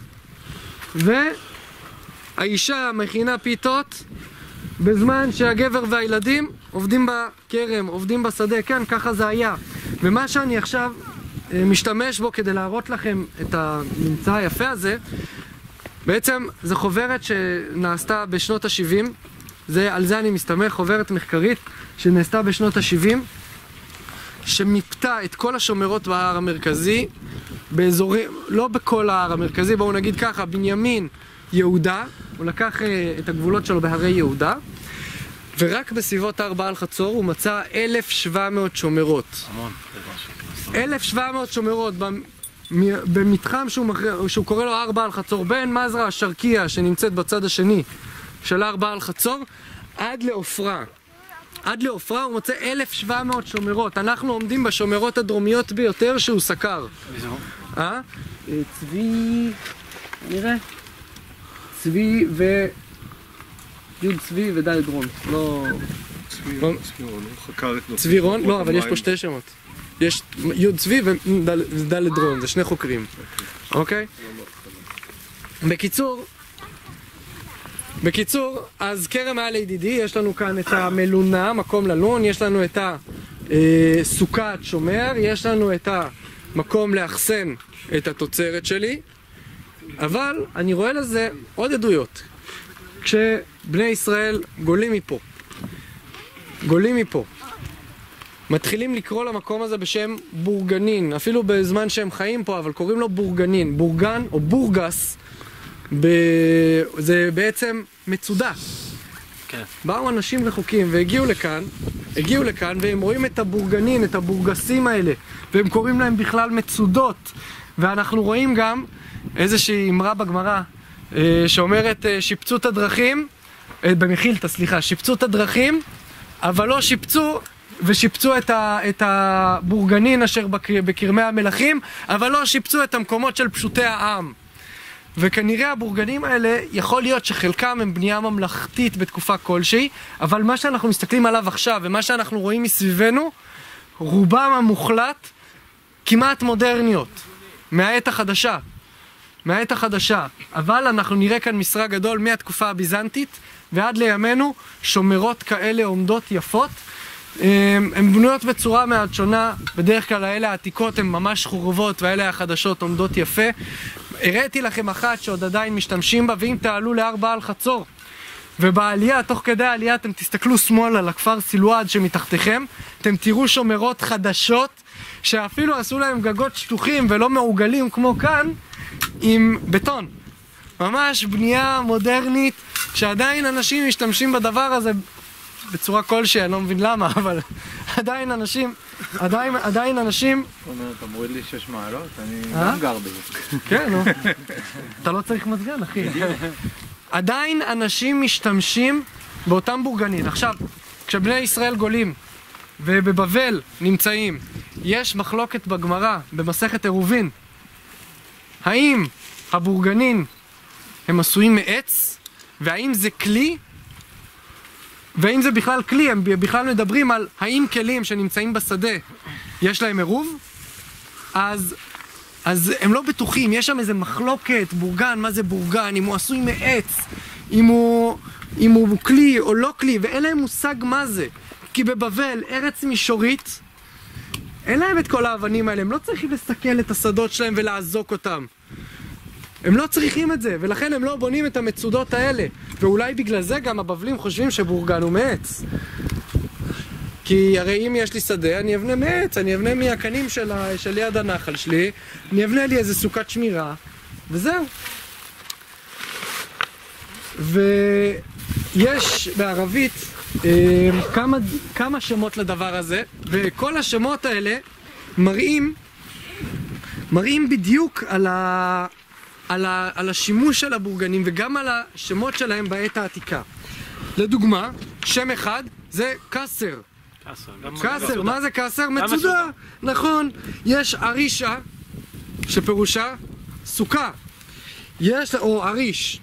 והאישה מכינה פיתות, בזמן שהגבר והילדים עובדים בכרם, עובדים בשדה, כן, ככה זה היה. ומה שאני עכשיו משתמש בו כדי להראות לכם את הממצא היפה הזה, בעצם זו חוברת שנעשתה בשנות ה-שבעים, זה, על זה אני מסתמך, חוברת מחקרית שנעשתה בשנות ה-שבעים, שמיפתה את כל השומרות בהר המרכזי, באזורים, לא בכל ההר המרכזי, בואו נגיד ככה, בנימין יהודה, הוא לקח את הגבולות שלו בהרי יהודה, ורק בסביבות הר בעל חצור הוא מצא אלף שבע מאות שומרות. המון. אלף שבע מאות שומרות במתחם שהוא, מח... שהוא קורא לו הר בעל חצור, בין מזרע השרקיה שנמצאת בצד השני של הר בעל חצור, עד לעופרה. עד לעופרה הוא מוצא אלף שבע מאות שומרות. אנחנו עומדים בשומרות הדרומיות ביותר שהוא סקר. אה? צבי... נראה? צבי ו... יוד צבי ודלת רון. לא... צבי רון? לא, אבל יש פה שתי שמות. יש יוד צבי ודלת רון, זה שני חוקרים. אוקיי? בקיצור... בקיצור, אז כרם היה לידידי, יש לנו כאן את המלונה, מקום ללון, יש לנו את הסוכת שומר, יש לנו את המקום לאחסן את התוצרת שלי, אבל אני רואה לזה עוד עדויות. כשבני ישראל גולים מפה, גולים מפה, מתחילים לקרוא למקום הזה בשם בורגנין, אפילו בזמן שהם חיים פה, אבל קוראים לו בורגנין, בורגן או בורגס, ב... זה בעצם מצודה. כן. באו אנשים רחוקים והגיעו לכאן, הגיעו לכאן והם רואים את הבורגנין, את הבורגסים האלה, והם קוראים להם בכלל מצודות. ואנחנו רואים גם איזושהי אמרה בגמרא שאומרת שיפצו את הדרכים, במחילתא, סליחה, שיפצו את הדרכים, אבל לא שיפצו ושיפצו את, ה... את הבורגנין אשר בקר... בקרמי המלכים, אבל לא שיפצו את המקומות של פשוטי העם. וכנראה הבורגנים האלה, יכול להיות שחלקם הם בנייה ממלכתית בתקופה כלשהי, אבל מה שאנחנו מסתכלים עליו עכשיו ומה שאנחנו רואים מסביבנו, רובם המוחלט כמעט מודרניות, מהעת החדשה. מהעת החדשה. אבל אנחנו נראה כאן משרה גדול מהתקופה הביזנטית ועד לימינו, שומרות כאלה עומדות יפות. הן בנויות בצורה מעט שונה, בדרך כלל האלה העתיקות הן ממש חורבות והאלה החדשות עומדות יפה. הראיתי לכם אחת שעוד עדיין משתמשים בה, ואם תעלו להר בעל חצור ובעלייה, תוך כדי העלייה אתם תסתכלו שמאלה לכפר סילואד שמתחתיכם, אתם תראו שומרות חדשות שאפילו עשו להם גגות שטוחים ולא מעוגלים כמו כאן, עם בטון. ממש בנייה מודרנית שעדיין אנשים משתמשים בדבר הזה בצורה כלשהי, אני לא מבין למה, אבל עדיין אנשים, עדיין, עדיין אנשים... זאת אומרת, אתה מוריד לי שש מעלות, אני גם גר בזה. כן, נו. אתה לא צריך מזגן, אחי. עדיין אנשים משתמשים באותם בורגנין. עכשיו, כשבני ישראל גולים ובבבל נמצאים, יש מחלוקת בגמרא, במסכת עירובין. האם הבורגנין הם עשויים מעץ, והאם זה כלי, והאם זה בכלל כלי, הם בכלל מדברים על האם כלים שנמצאים בשדה יש להם עירוב, אז, אז הם לא בטוחים, יש שם איזה מחלוקת, בורגן, מה זה בורגן, אם הוא עשוי מעץ, אם הוא, אם הוא כלי או לא כלי, ואין להם מושג מה זה, כי בבבל, ארץ מישורית, אין להם את כל האבנים האלה, הם לא צריכים לסכל את השדות שלהם ולעזוק אותם. הם לא צריכים את זה, ולכן הם לא בונים את המצודות האלה. ואולי בגלל זה גם הבבלים חושבים שבורגן הוא מעץ. כי הרי אם יש לי שדה, אני אבנה מעץ, אני אבנה מהקנים של, ה... של יד הנחל שלי, אני אבנה לי איזה סוכת שמירה, וזהו. ויש בערבית אה, כמה, כמה שמות לדבר הזה, וכל השמות האלה מראים, מראים בדיוק על ה... על, ה, על השימוש של הבורגנים וגם על השמות שלהם בעת העתיקה. לדוגמה, שם אחד זה קסר. קסר, מה זה קסר? מצודה. נכון. יש ארישה, שפירושה סוכה. יש, או אריש.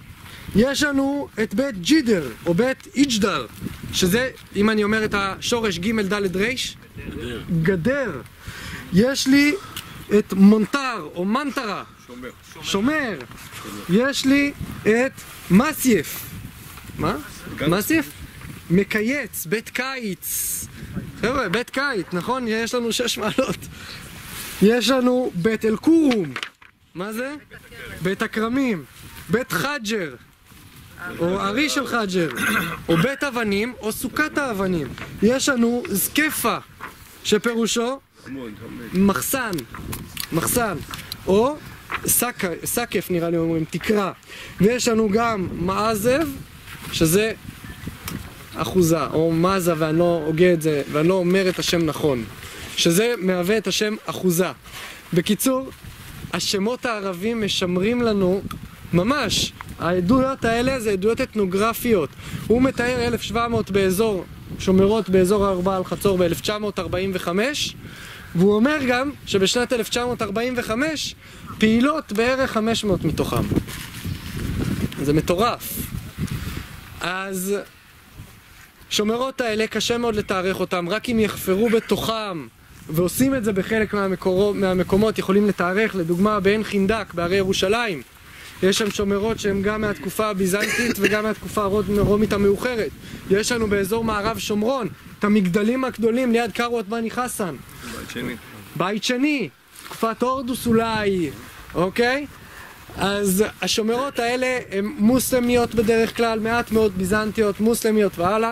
יש לנו את בית ג'ידר, או בית איג'דר, שזה, אם אני אומר את השורש ג' ד' ר', גדר. גדר. יש לי את מונטר, או מנטרה, שומר. שומר. יש לי את מסייף. מה? מסייף? מקייץ, בית קיץ. חבר'ה, בית קיץ, נכון? יש לנו שש מעלות. יש לנו בית אל-קורום. מה זה? בית הכרמים. בית חג'ר. או ארי של חג'ר. או בית אבנים, או סוכת האבנים. יש לנו זקפה, שפירושו מחסן. מחסן. או סקף, נראה לי אומרים, תקרה. ויש לנו גם מעזב, שזה אחוזה, או מזה, ואני לא הוגה את זה, ואני לא אומר את השם נכון, שזה מהווה את השם אחוזה. בקיצור, השמות הערבים משמרים לנו ממש. העדויות האלה זה עדויות אתנוגרפיות. הוא מתאר אלף שבע מאות באזור שומרות באזור הארבעה על חצור ב-אלף תשע מאות ארבעים וחמש, והוא אומר גם שבשנת אלף תשע מאות ארבעים וחמש פעילות בערך חמש מאות מתוכם. זה מטורף. אז שומרות האלה קשה מאוד לתארך אותם, רק אם יחפרו בתוכם, ועושים את זה בחלק מהמקורות, מהמקומות יכולים לתארך. לדוגמה בעין חינדק בהרי ירושלים יש שם שומרות שהן גם מהתקופה הביזנטית וגם מהתקופה הרומית המאוחרת. יש לנו באזור מערב שומרון את המגדלים הגדולים ליד קרואת בני חסן, בית שני, בית שני, תקופת הורדוס אולי, אוקיי? אז השומרות האלה הן מוסלמיות בדרך כלל, מעט מאוד ביזנטיות, מוסלמיות והלאה.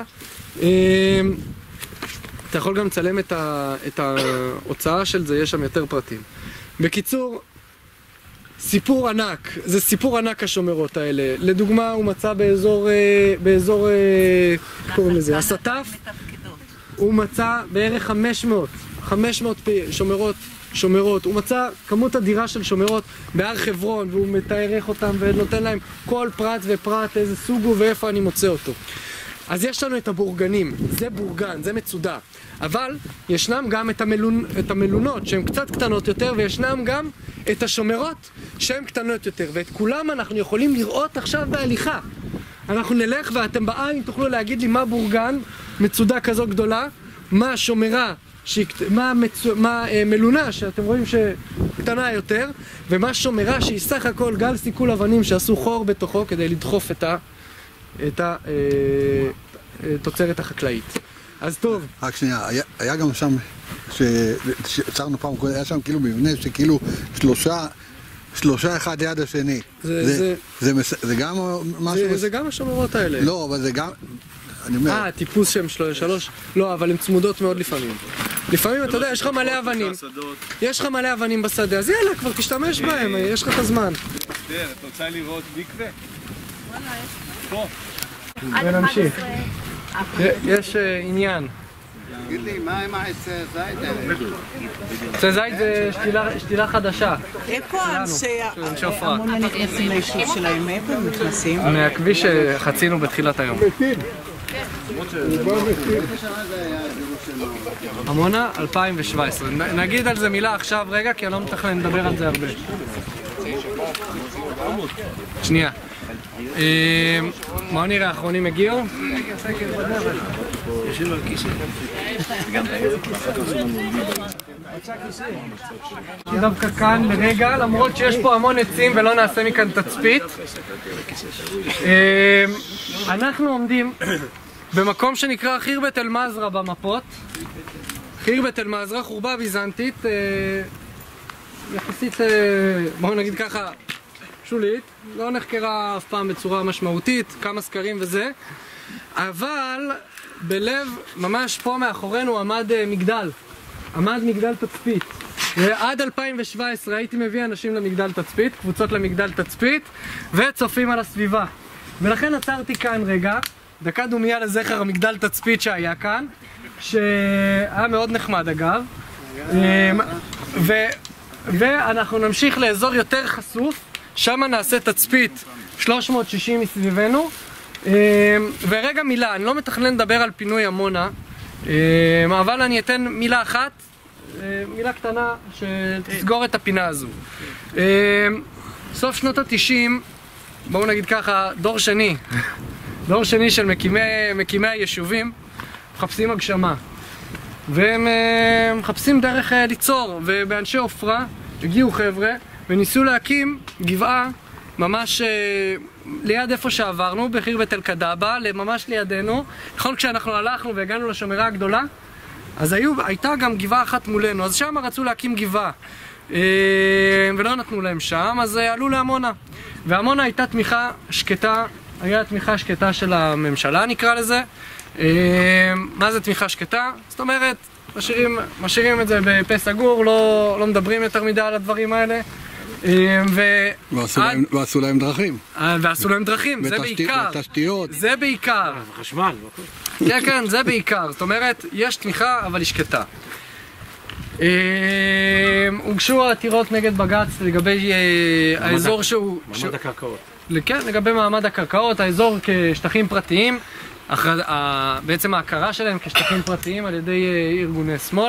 אתה יכול גם לצלם את, ה, את ההוצאה של זה, יש שם יותר פרטים. בקיצור, סיפור ענק, זה סיפור ענק השומרות האלה. לדוגמה, הוא מצא באזור, באזור, קוראים לזה, הסטף, הוא מצא בערך חמש מאות, חמש מאות שומרות, שומרות. הוא מצא כמות אדירה של שומרות בהר חברון, והוא מתארך אותם ונותן להם כל פרט ופרט, איזה סוג הוא ואיפה אני מוצא אותו. אז יש לנו את הבורגנים, זה בורגן, זה מצודה. אבל ישנם גם את, המלונ... את המלונות שהן קצת קטנות יותר, וישנם גם את השומרות שהן קטנות יותר. ואת כולם אנחנו יכולים לראות עכשיו בהליכה. אנחנו נלך ואתם בעין תוכלו להגיד לי מה בורגן, מצודה כזו גדולה, מה שומרה, שהיא... מה, מצ... מה אה, מלונה שאתם רואים שקטנה יותר, ומה שומרה שהיא סך הכל גל סיכול אבנים שעשו חור בתוכו כדי לדחוף את ה... את התוצרת החקלאית. אז טוב. רק שנייה, היה, היה גם שם, שעצרנו פעם, היה שם כאילו מבנה שכאילו שלושה, שלושה אחד יד השני. זה, זה, זה, זה, זה גם משהו... זה, זה גם השומרות האלה. לא, אבל זה גם... אני אומר... אה, טיפוס שהם שלוש? לא, אבל הן צמודות מאוד לפעמים. לפעמים, אתה יודע, יש לך מלא אבנים. יש לך מלא אבנים בשדה, אז יאללה, כבר תשתמש בהם, יש לך את הזמן. אתה רוצה לראות מקווה? פה. ונמשיך. יש עניין. תגיד לי, מה עם העץ זית האלה? עצי זית זה שתילה חדשה. איפה המון נכנסים ליישוב שלהם? איפה הם נכנסים? מהכביש שחצינו בתחילת היום. עמונה אלפיים שבע עשרה. נגיד על זה מילה עכשיו רגע, כי אני לא מתכנן לדבר על זה הרבה. שנייה. מה נראה, האחרונים הגיעו? דווקא כאן לרגע, למרות שיש פה המון עצים ולא נעשה מכאן תצפית, אנחנו עומדים במקום שנקרא חירבת אל מזרע במפות. חירבת אל מזרע, חורבה ביזנטית, יחסית, בואו נגיד ככה, שולית, לא נחקרה אף פעם בצורה משמעותית, כמה סקרים וזה, אבל בלב, ממש פה מאחורינו עמד מגדל, עמד מגדל תצפית. ועד אלפיים שבע עשרה הייתי מביא אנשים למגדל תצפית, קבוצות למגדל תצפית, וצופים על הסביבה. ולכן עצרתי כאן רגע, דקה דומיה לזכר המגדל תצפית שהיה כאן, שהיה מאוד נחמד אגב, ו... ואנחנו נמשיך לאזור יותר חשוף, שם נעשה תצפית שלוש מאות שישים מסביבנו. ורגע מילה, אני לא מתכנן לדבר על פינוי עמונה, אבל אני אתן מילה אחת, מילה קטנה שתסגור את הפינה הזו. סוף שנות ה-תשעים בואו נגיד ככה, דור שני, דור שני של מקימי, מקימי היישובים, מחפשים הגשמה. והם uh, מחפשים דרך uh, ליצור, ובאנשי עופרה הגיעו חבר'ה וניסו להקים גבעה ממש uh, ליד איפה שעברנו, בחירבת אל-קדאבה, ממש לידינו. נכון, כשאנחנו הלכנו והגענו לשומרה הגדולה, אז היו, הייתה גם גבעה אחת מולנו, אז שם רצו להקים גבעה uh, ולא נתנו להם שם, אז uh, עלו לעמונה. ועמונה הייתה תמיכה שקטה, הייתה תמיכה שקטה של הממשלה נקרא לזה. מה זה תמיכה שקטה? זאת אומרת, משאירים, משאירים את זה בפה סגור, לא, לא מדברים יותר מדי על הדברים האלה. ו... ועשו, עד... להם, ועשו להם דרכים. ועשו להם דרכים, זה ותשתי... בעיקר. ותשתיות. זה בעיקר. חשמל. כן, כן, זה בעיקר. זאת אומרת, יש תמיכה, אבל היא שקטה. הוגשו העתירות נגד בג"ץ לגבי האזור שהוא... מעמד הקרקעות. כן, לגבי מעמד הקרקעות, האזור כשטחים פרטיים. אחר, בעצם ההכרה שלהם כשטחים פרטיים על ידי ארגוני שמאל,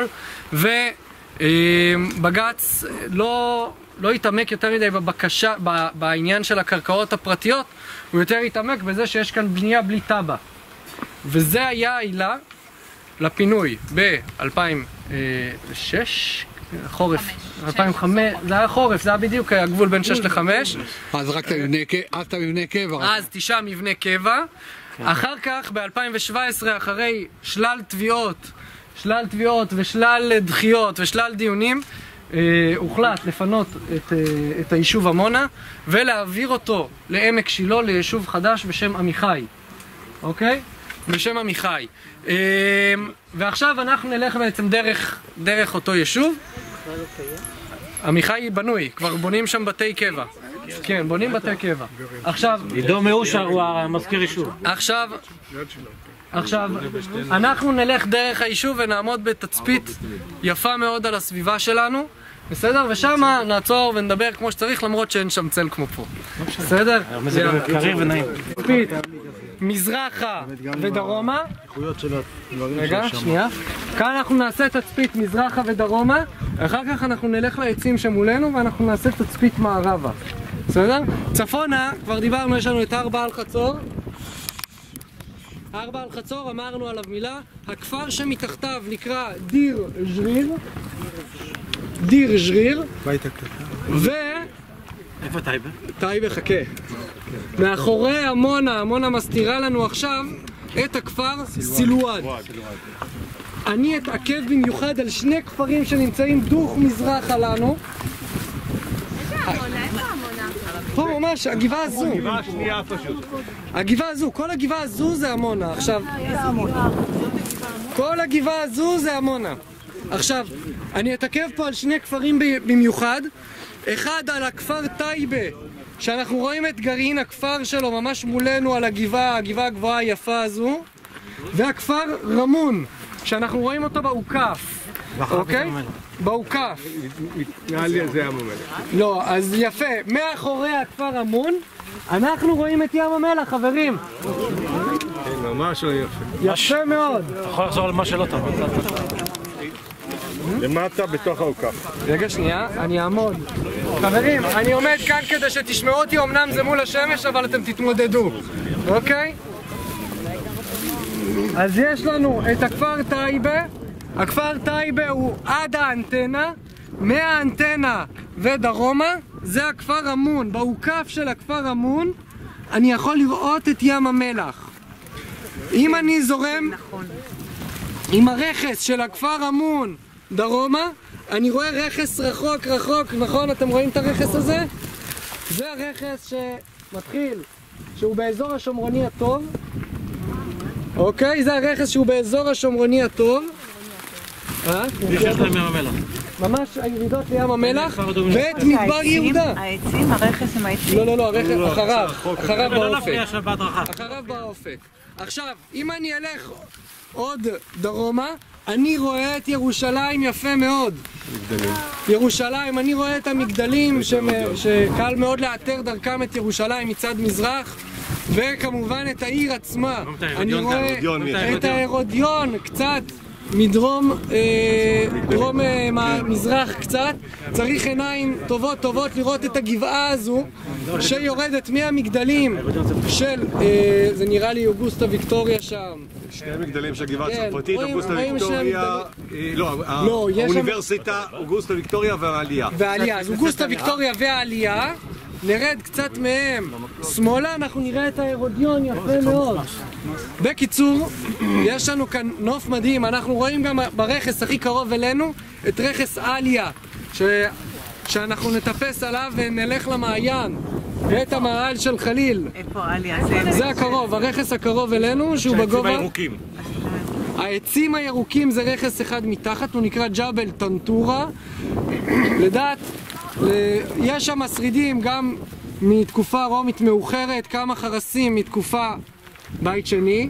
ובג"ץ לא, לא התעמק יותר מדי בבקשה, בעניין של הקרקעות הפרטיות, הוא יותר התעמק בזה שיש כאן בנייה בלי טאבה. וזה היה העילה לפינוי ב-אלפיים ושש, חורף, אלפיים וחמש, זה היה חורף, זה היה בדיוק הגבול בין שש לחמש. אז רק את מבנה קבע. אז תשעה מבנה קבע. אחר כך, ב-אלפיים שבע עשרה, אחרי שלל תביעות, שלל תביעות ושלל דחיות ושלל דיונים, אה, הוחלט לפנות את, אה, את היישוב עמונה ולהעביר אותו לעמק שילה, ליישוב חדש בשם עמיחי. אוקיי? בשם עמיחי. אה, ועכשיו אנחנו נלך בעצם דרך, דרך אותו יישוב. עמיחי בנוי, כבר בונים שם בתי קבע. כן, בונים בתי קבע. עכשיו... עידו מאושר הוא המזכיר יישוב. עכשיו... עכשיו, אנחנו נלך דרך היישוב ונעמוד בתצפית יפה מאוד על הסביבה שלנו, בסדר? ושם נעצור ונדבר כמו שצריך, למרות שאין שם צל כמו פה. בסדר? זה קריר ונעים. תצפית, מזרחה ודרומה. רגע, שנייה. כאן אנחנו נעשה תצפית מזרחה ודרומה, אחר כך אנחנו נלך לעצים שמולנו ואנחנו נעשה תצפית מערבה. בסדר? צפונה, כבר דיברנו, יש לנו את הר בעל חצור. הר בעל חצור, אמרנו עליו מילה. הכפר שמתחתיו נקרא דיר ז'ריר. דיר ז'ריר. ו... איפה טייבה? טייבה, חכה. מאחורי עמונה, עמונה מסתירה לנו עכשיו את הכפר סילואד. אני אתעכב במיוחד על שני כפרים שנמצאים דוך מזרחה לנו. פה ממש, הגבעה הזו. הגבעה השנייה פשוט. הגבעה הזו, כל הגבעה הזו זה עמונה. עכשיו, כל הגבעה הזו זה עמונה. עכשיו, אני אתעכב פה על שני כפרים במיוחד. אחד על הכפר טייבה, שאנחנו רואים את גרעין הכפר שלו ממש מולנו על הגבעה, הגבעה הגבוהה היפה הזו. והכפר רמון, שאנחנו רואים אותו באוקף. אוקיי? באוקף. נראה לי זה ים המלח. לא, אז יפה. מאחורי הכפר רמון, אנחנו רואים את ים המלח, חברים. כן, ממש לא יפה. יפה מאוד. אתה יכול לחזור על מה שלא טוב. למטה בתוך האוקף. רגע שנייה, אני אעמוד. חברים, אני עומד כאן כדי שתשמעו אותי, אמנם זה מול השמש, אבל אתם תתמודדו. אוקיי? אז יש לנו את הכפר טייבה. הכפר טייבה הוא עד האנטנה, מהאנטנה ודרומה, זה הכפר רמון. באוקף של הכפר רמון אני יכול לראות את ים המלח. אם אני זורם עם הרכס של הכפר רמון דרומה, אני רואה רכס רחוק רחוק, נכון? אתם רואים את הרכס הזה? זה הרכס שמתחיל, שהוא באזור השומרוני הטוב. אוקיי? זה הרכס שהוא באזור השומרוני הטוב. יש להם ים המלח. ממש הירידות לים המלח ואת מדבר יהודה. העצים, הרכס עם העצים. לא, לא, לא, הרכס אחריו, אחריו באופק. אחריו באופק. עכשיו, אם אני אלך עוד דרומה, אני רואה את ירושלים יפה מאוד. ירושלים, אני רואה את המגדלים שקל מאוד לאתר דרכם את ירושלים מצד מזרח, וכמובן את העיר עצמה. אני רואה את ההרודיון קצת מדרום, אה, דרום אה, מזרח קצת, צריך עיניים טובות טובות לראות את הגבעה הזו שיורדת מהמגדלים של, אה, זה נראה לי אוגוסטה ויקטוריה שם. שני מגדלים של גבעה כן, צרפתית, רואים- אוגוסטה רואים ויקטוריה, שני אה, לא, לא, יש שם- האוניברסיטה, אוגוסטה ויקטוריה והעלייה. והעלייה, אז אוגוסטה ויקטוריה והעלייה, נרד קצת מהם שמאלה, אנחנו נראה את ההרודיון יפה מאוד. בקיצור, יש לנו כאן נוף מדהים, אנחנו רואים גם ברכס הכי קרוב אלינו את רכס עליה, ש... שאנחנו נטפס עליו ונלך למעיין, ואת המעל של חליל. איפה עליה? זה זה הקרוב, הרכס הקרוב אלינו שהוא בגובה... הירוקים. העצים הירוקים זה רכס אחד מתחת, הוא נקרא ג'בל טנטורה. לדעת, ל- יש שם שרידים גם מתקופה רומית מאוחרת, כמה חרסים מתקופה בית שני.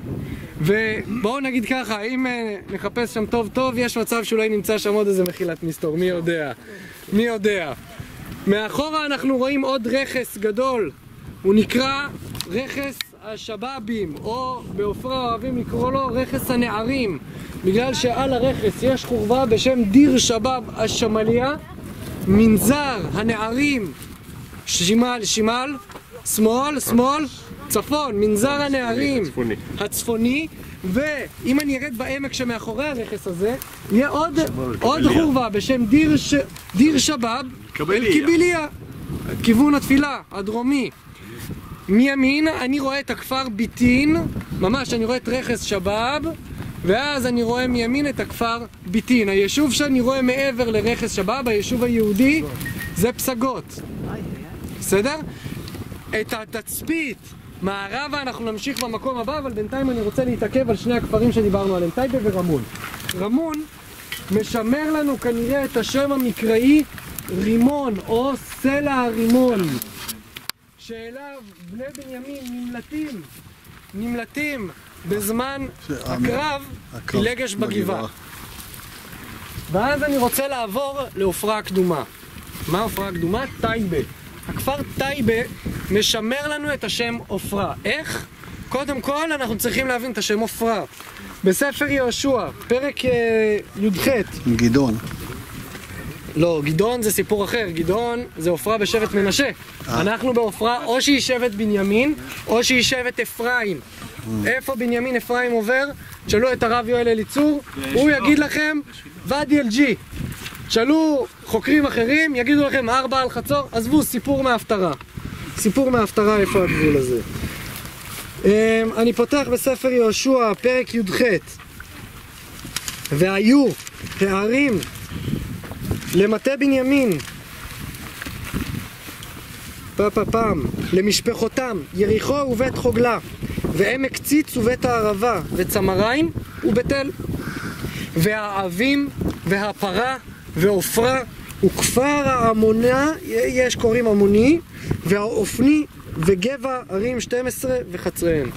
ובואו נגיד ככה, אם אה, נחפש שם טוב טוב, יש מצב שאולי נמצא שם עוד איזה מחילת מסתור, מי יודע? מי יודע? מאחורה אנחנו רואים עוד רכס גדול, הוא נקרא רכס השבאבים, או בעופרה אוהבים לקרוא לו רכס הנערים, בגלל שעל הרכס יש חורבה בשם דיר שבאב השמליה, מנזר הנערים, שימל, שימל, שמאל, שמאל, צפון, מנזר הנערים הצפוני. הצפוני, ואם אני ארד בעמק שמאחורי הרכס הזה, יהיה עוד, עוד חורבה בשם דיר, ש... דיר שבאב קבליה. אל-קיביליה, כיוון התפילה, הדרומי. מימין אני רואה את הכפר ביטין, ממש אני רואה את רכס שבאב, ואז אני רואה מימין את הכפר ביטין. היישוב שאני רואה מעבר לרכס שבאב, היישוב היהודי, זה פסגות. בסדר? את התצפית מערבה אנחנו נמשיך במקום הבא, אבל בינתיים אני רוצה להתעכב על שני הכפרים שדיברנו עליהם, טייבה ורמון. רמון משמר לנו כנראה את השם המקראי רימון או סלע הרימון, שאליו בני בנימין נמלטים, נמלטים בזמן הקרב פילגש בגבעה. ואז אני רוצה לעבור לעופרה הקדומה. מה עופרה הקדומה? טייבה. הכפר טייבה משמר לנו את השם עופרה. איך? קודם כל אנחנו צריכים להבין את השם עופרה. בספר יהושע, פרק אה, י"ח. גדעון. לא, גדעון זה סיפור אחר, גדעון זה עופרה בשבט מנשה. אנחנו בעופרה או שהיא שבט בנימין או שהיא שבט אפרים. איפה בנימין אפרים עובר? תשאלו את הרב יואל אליצור, הוא יגיד לכם ואדי אל ג'י. תשאלו חוקרים אחרים, יגידו לכם ארבע על חצור, עזבו, סיפור מההפטרה. סיפור מההפטרה איפה הגבול הזה. אני פותח בספר יהושע, פרק י"ח. והיו הערים למטה בנימין פעם למשפחותם יריחו ובית חוגלה ועמק ציץ ובית הערבה וצמריים ובית אל והאבים והפרה ועופרה וכפר העמונה, יש קוראים עמוני, והאופני וגבע ערים שתים עשרה וחצריהן.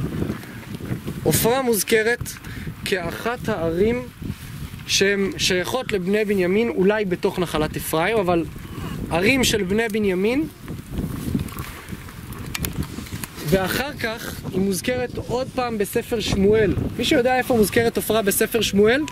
עופרה מוזכרת כאחת הערים שהן שייכות לבני בנימין, אולי בתוך נחלת אפרים, אבל ערים של בני בנימין. ואחר כך היא מוזכרת עוד פעם בספר שמואל. מישהו יודע איפה מוזכרת עופרה בספר שמואל?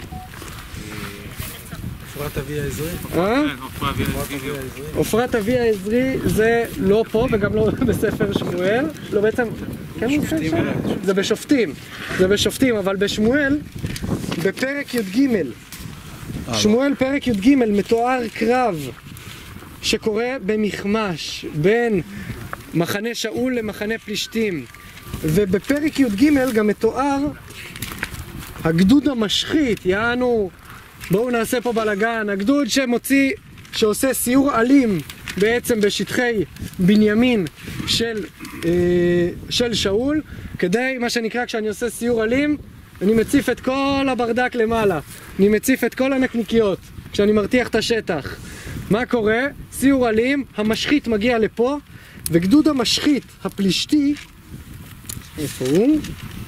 עופרת אבי העזרי? אה? עופרת אבי העזרי זה לא פה וגם לא בספר שמואל. לא, בעצם, כן מוזכר שם? זה בשופטים. זה בשופטים, אבל בשמואל, בפרק י"ג, שמואל פרק י"ג מתואר קרב שקורה במחמש בין מחנה שאול למחנה פלישתים, ובפרק י"ג גם מתואר הגדוד המשחית, יענו, בואו נעשה פה בלגן, הגדוד שמוציא, שעושה סיור אלים בעצם בשטחי בנימין של, אה, של שאול, כדי, מה שנקרא, כשאני עושה סיור אלים, אני מציף את כל הברדק למעלה, אני מציף את כל הנקניקיות, כשאני מרתיח את השטח. מה קורה? סיור אלים, המשחית מגיע לפה, וגדוד המשחית, הפלישתי, איפה הוא?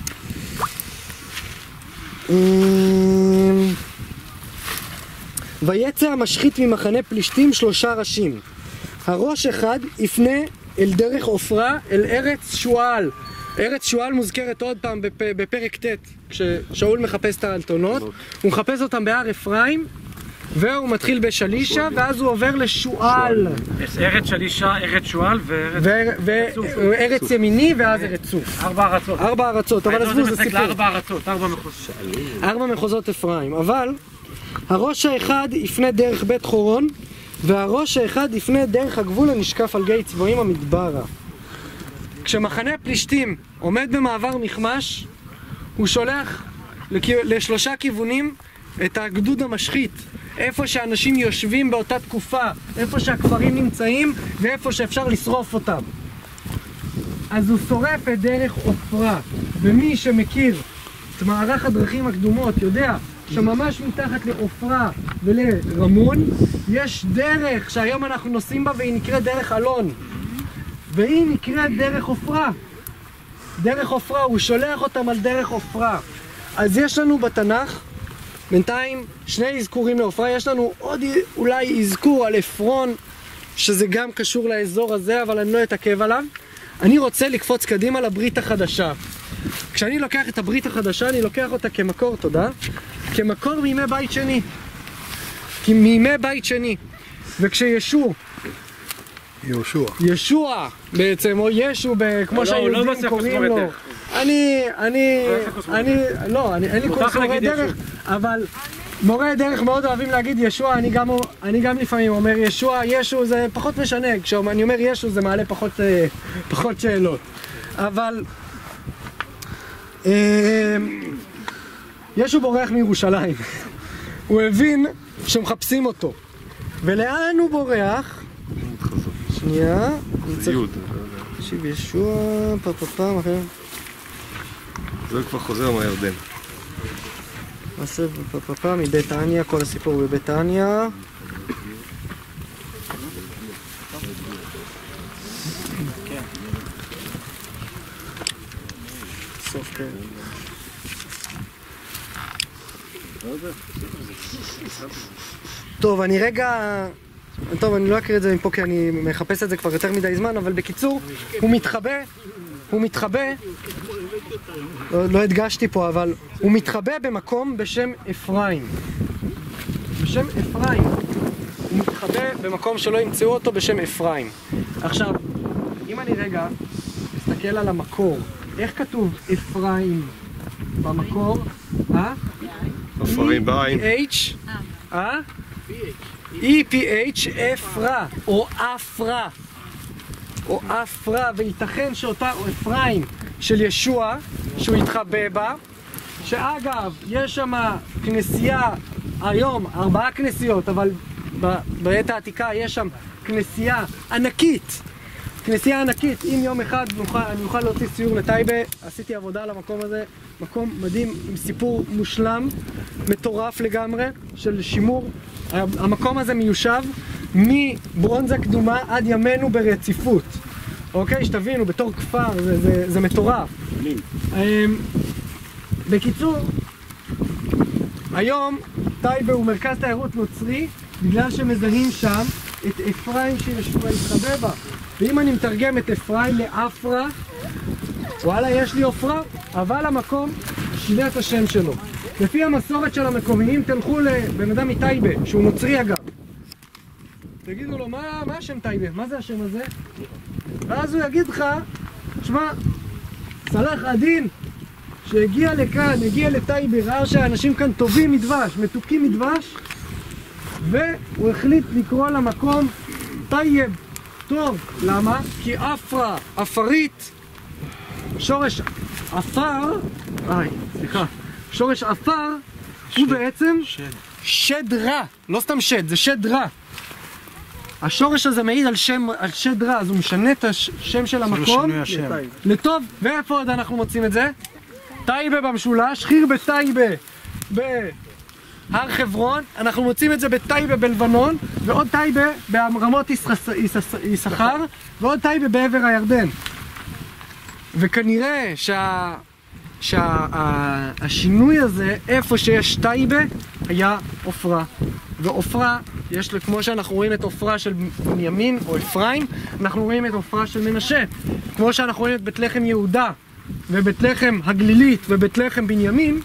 ויצא המשחית ממחנה פלישתים שלושה ראשים. הראש אחד יפנה אל דרך עופרה, אל ארץ שועל. ארץ שועל מוזכרת עוד פעם בפ... בפרק ט', כששאול מחפש את האלטונות, הוא מחפש אותם בהר אפרים, והוא מתחיל בשלישה, ואז הוא עובר לשועל. ארץ שלישה, ארץ שועל וארץ ימיני, ואז ארץ צוף. ארבע ארצות. ארבע ארצות, אבל עזבו, זה סיפור. ארבע ארצות, ארבע מחוזות. ארבע מחוזות אפרים, אבל הראש האחד יפנה דרך בית חורון, והראש האחד יפנה דרך הגבול הנשקף על גיא צבועים המדברה. כשמחנה פלישתים עומד במעבר מכמש, הוא שולח לשלושה כיוונים את הגדוד המשחית, איפה שאנשים יושבים באותה תקופה, איפה שהכפרים נמצאים ואיפה שאפשר לשרוף אותם. אז הוא שורף את דרך עופרה, ומי שמכיר את מערך הדרכים הקדומות יודע שממש מתחת לעופרה ולרמון יש דרך שהיום אנחנו נוסעים בה והיא נקראת דרך אלון, והיא נקראת דרך עופרה. דרך עופרה, הוא שולח אותם על דרך עופרה. אז יש לנו בתנ"ך בינתיים שני אזכורים לעופרה, יש לנו עוד אולי אזכור על עפרון שזה גם קשור לאזור הזה, אבל אני לא אתעכב עליו. אני רוצה לקפוץ קדימה לברית החדשה. כשאני לוקח את הברית החדשה אני לוקח אותה כמקור, תודה, כמקור מימי בית שני, כי מימי בית שני. וכשישוע יהושע ישוע בעצם, או ישו, כמו שהיהודים קוראים לו. אני, אני, אני, לא, אין לי קורס מורה דרך, אבל מורה דרך מאוד אוהבים להגיד ישוע, אני גם, אני גם לפעמים אומר ישוע, ישו, זה פחות משנה, כשאני אומר ישו זה מעלה פחות, פחות שאלות. אבל ישו בורח מירושלים, הוא הבין שמחפשים אותו, ולאן הוא בורח? שנייה, תקשיב, ישוע, פה פה פעם אחר. זה כבר חוזר מהירדן. מה זה פה פה פעם? מבית-עניה, כל הסיפור בבית-עניה. סוף כן. טוב, אני רגע... טוב, אני לא אקריא את זה מפה כי אני מחפש את זה כבר יותר מדי זמן, אבל בקיצור, הוא מתחבא, הוא מתחבא, לא, לא הדגשתי פה, אבל הוא מתחבא במקום בשם אפרים. בשם אפרים. הוא מתחבא במקום שלא ימצאו אותו בשם אפרים. עכשיו, אם אני רגע מסתכל על המקור, איך כתוב אפרים במקור? אה? אפרים בעין. E-H? אה? E-P-H, אפרה, או אפרה, או אפרה, וייתכן שאותה, או אפרים של ישוע, שהוא יתחבא בה, שאגב, יש שם כנסייה, היום, ארבעה כנסיות, אבל בעת העתיקה יש שם כנסייה ענקית, כנסייה ענקית. אם יום אחד נוכל, אני אוכל להוציא סיור לטייבה, עשיתי עבודה על המקום הזה, מקום מדהים, עם סיפור מושלם, מטורף לגמרי, של שימור. המקום הזה מיושב מברונזה קדומה עד ימינו ברציפות. אוקיי, שתבינו, בתור כפר, זה, זה, זה מטורף. בקיצור, היום טייבה הוא מרכז תיירות נוצרי, בגלל שמזהים שם את אפרים שישוע התחבא בה. ואם אני מתרגם את אפרים לאפרה, וואלה, יש לי עופרה, אבל המקום שינה את השם שלו. לפי המסורת של המקומיים, תלכו לבן אדם מטייבה, שהוא נוצרי אגב. תגידו לו, מה, מה השם טייבה? מה זה השם הזה? ואז הוא יגיד לך, שמע, סלאח א-דין, שהגיע לכאן, הגיע לטייבה, ראה שהאנשים כאן טובים מדבש, מתוקים מדבש, והוא החליט לקרוא למקום טייב. טוב, למה? כי אפרה, אפרית, שורש אפר, איי, סליחה, שורש אפר הוא בעצם שד רע, לא סתם שד, זה שד רע. השורש הזה מעיד על שם, על שד רע, אז הוא משנה את השם של המקום לטוב. ואיפה עוד אנחנו מוצאים את זה? טייבה במשולש, חיר בטייבה בהר חברון, אנחנו מוצאים את זה בטייבה בלבנון, ועוד טייבה ברמות יששכר, ועוד טייבה בעבר הירדן. וכנראה שה... שהשינוי הזה, איפה שיש טייבה, היה עופרה. ועופרה, יש, כמו שאנחנו רואים את עופרה של בנימין או אפרים, אנחנו רואים את עופרה של מנשה. כמו שאנחנו רואים את בית לחם יהודה, ובית לחם הגלילית ובית לחם בנימין,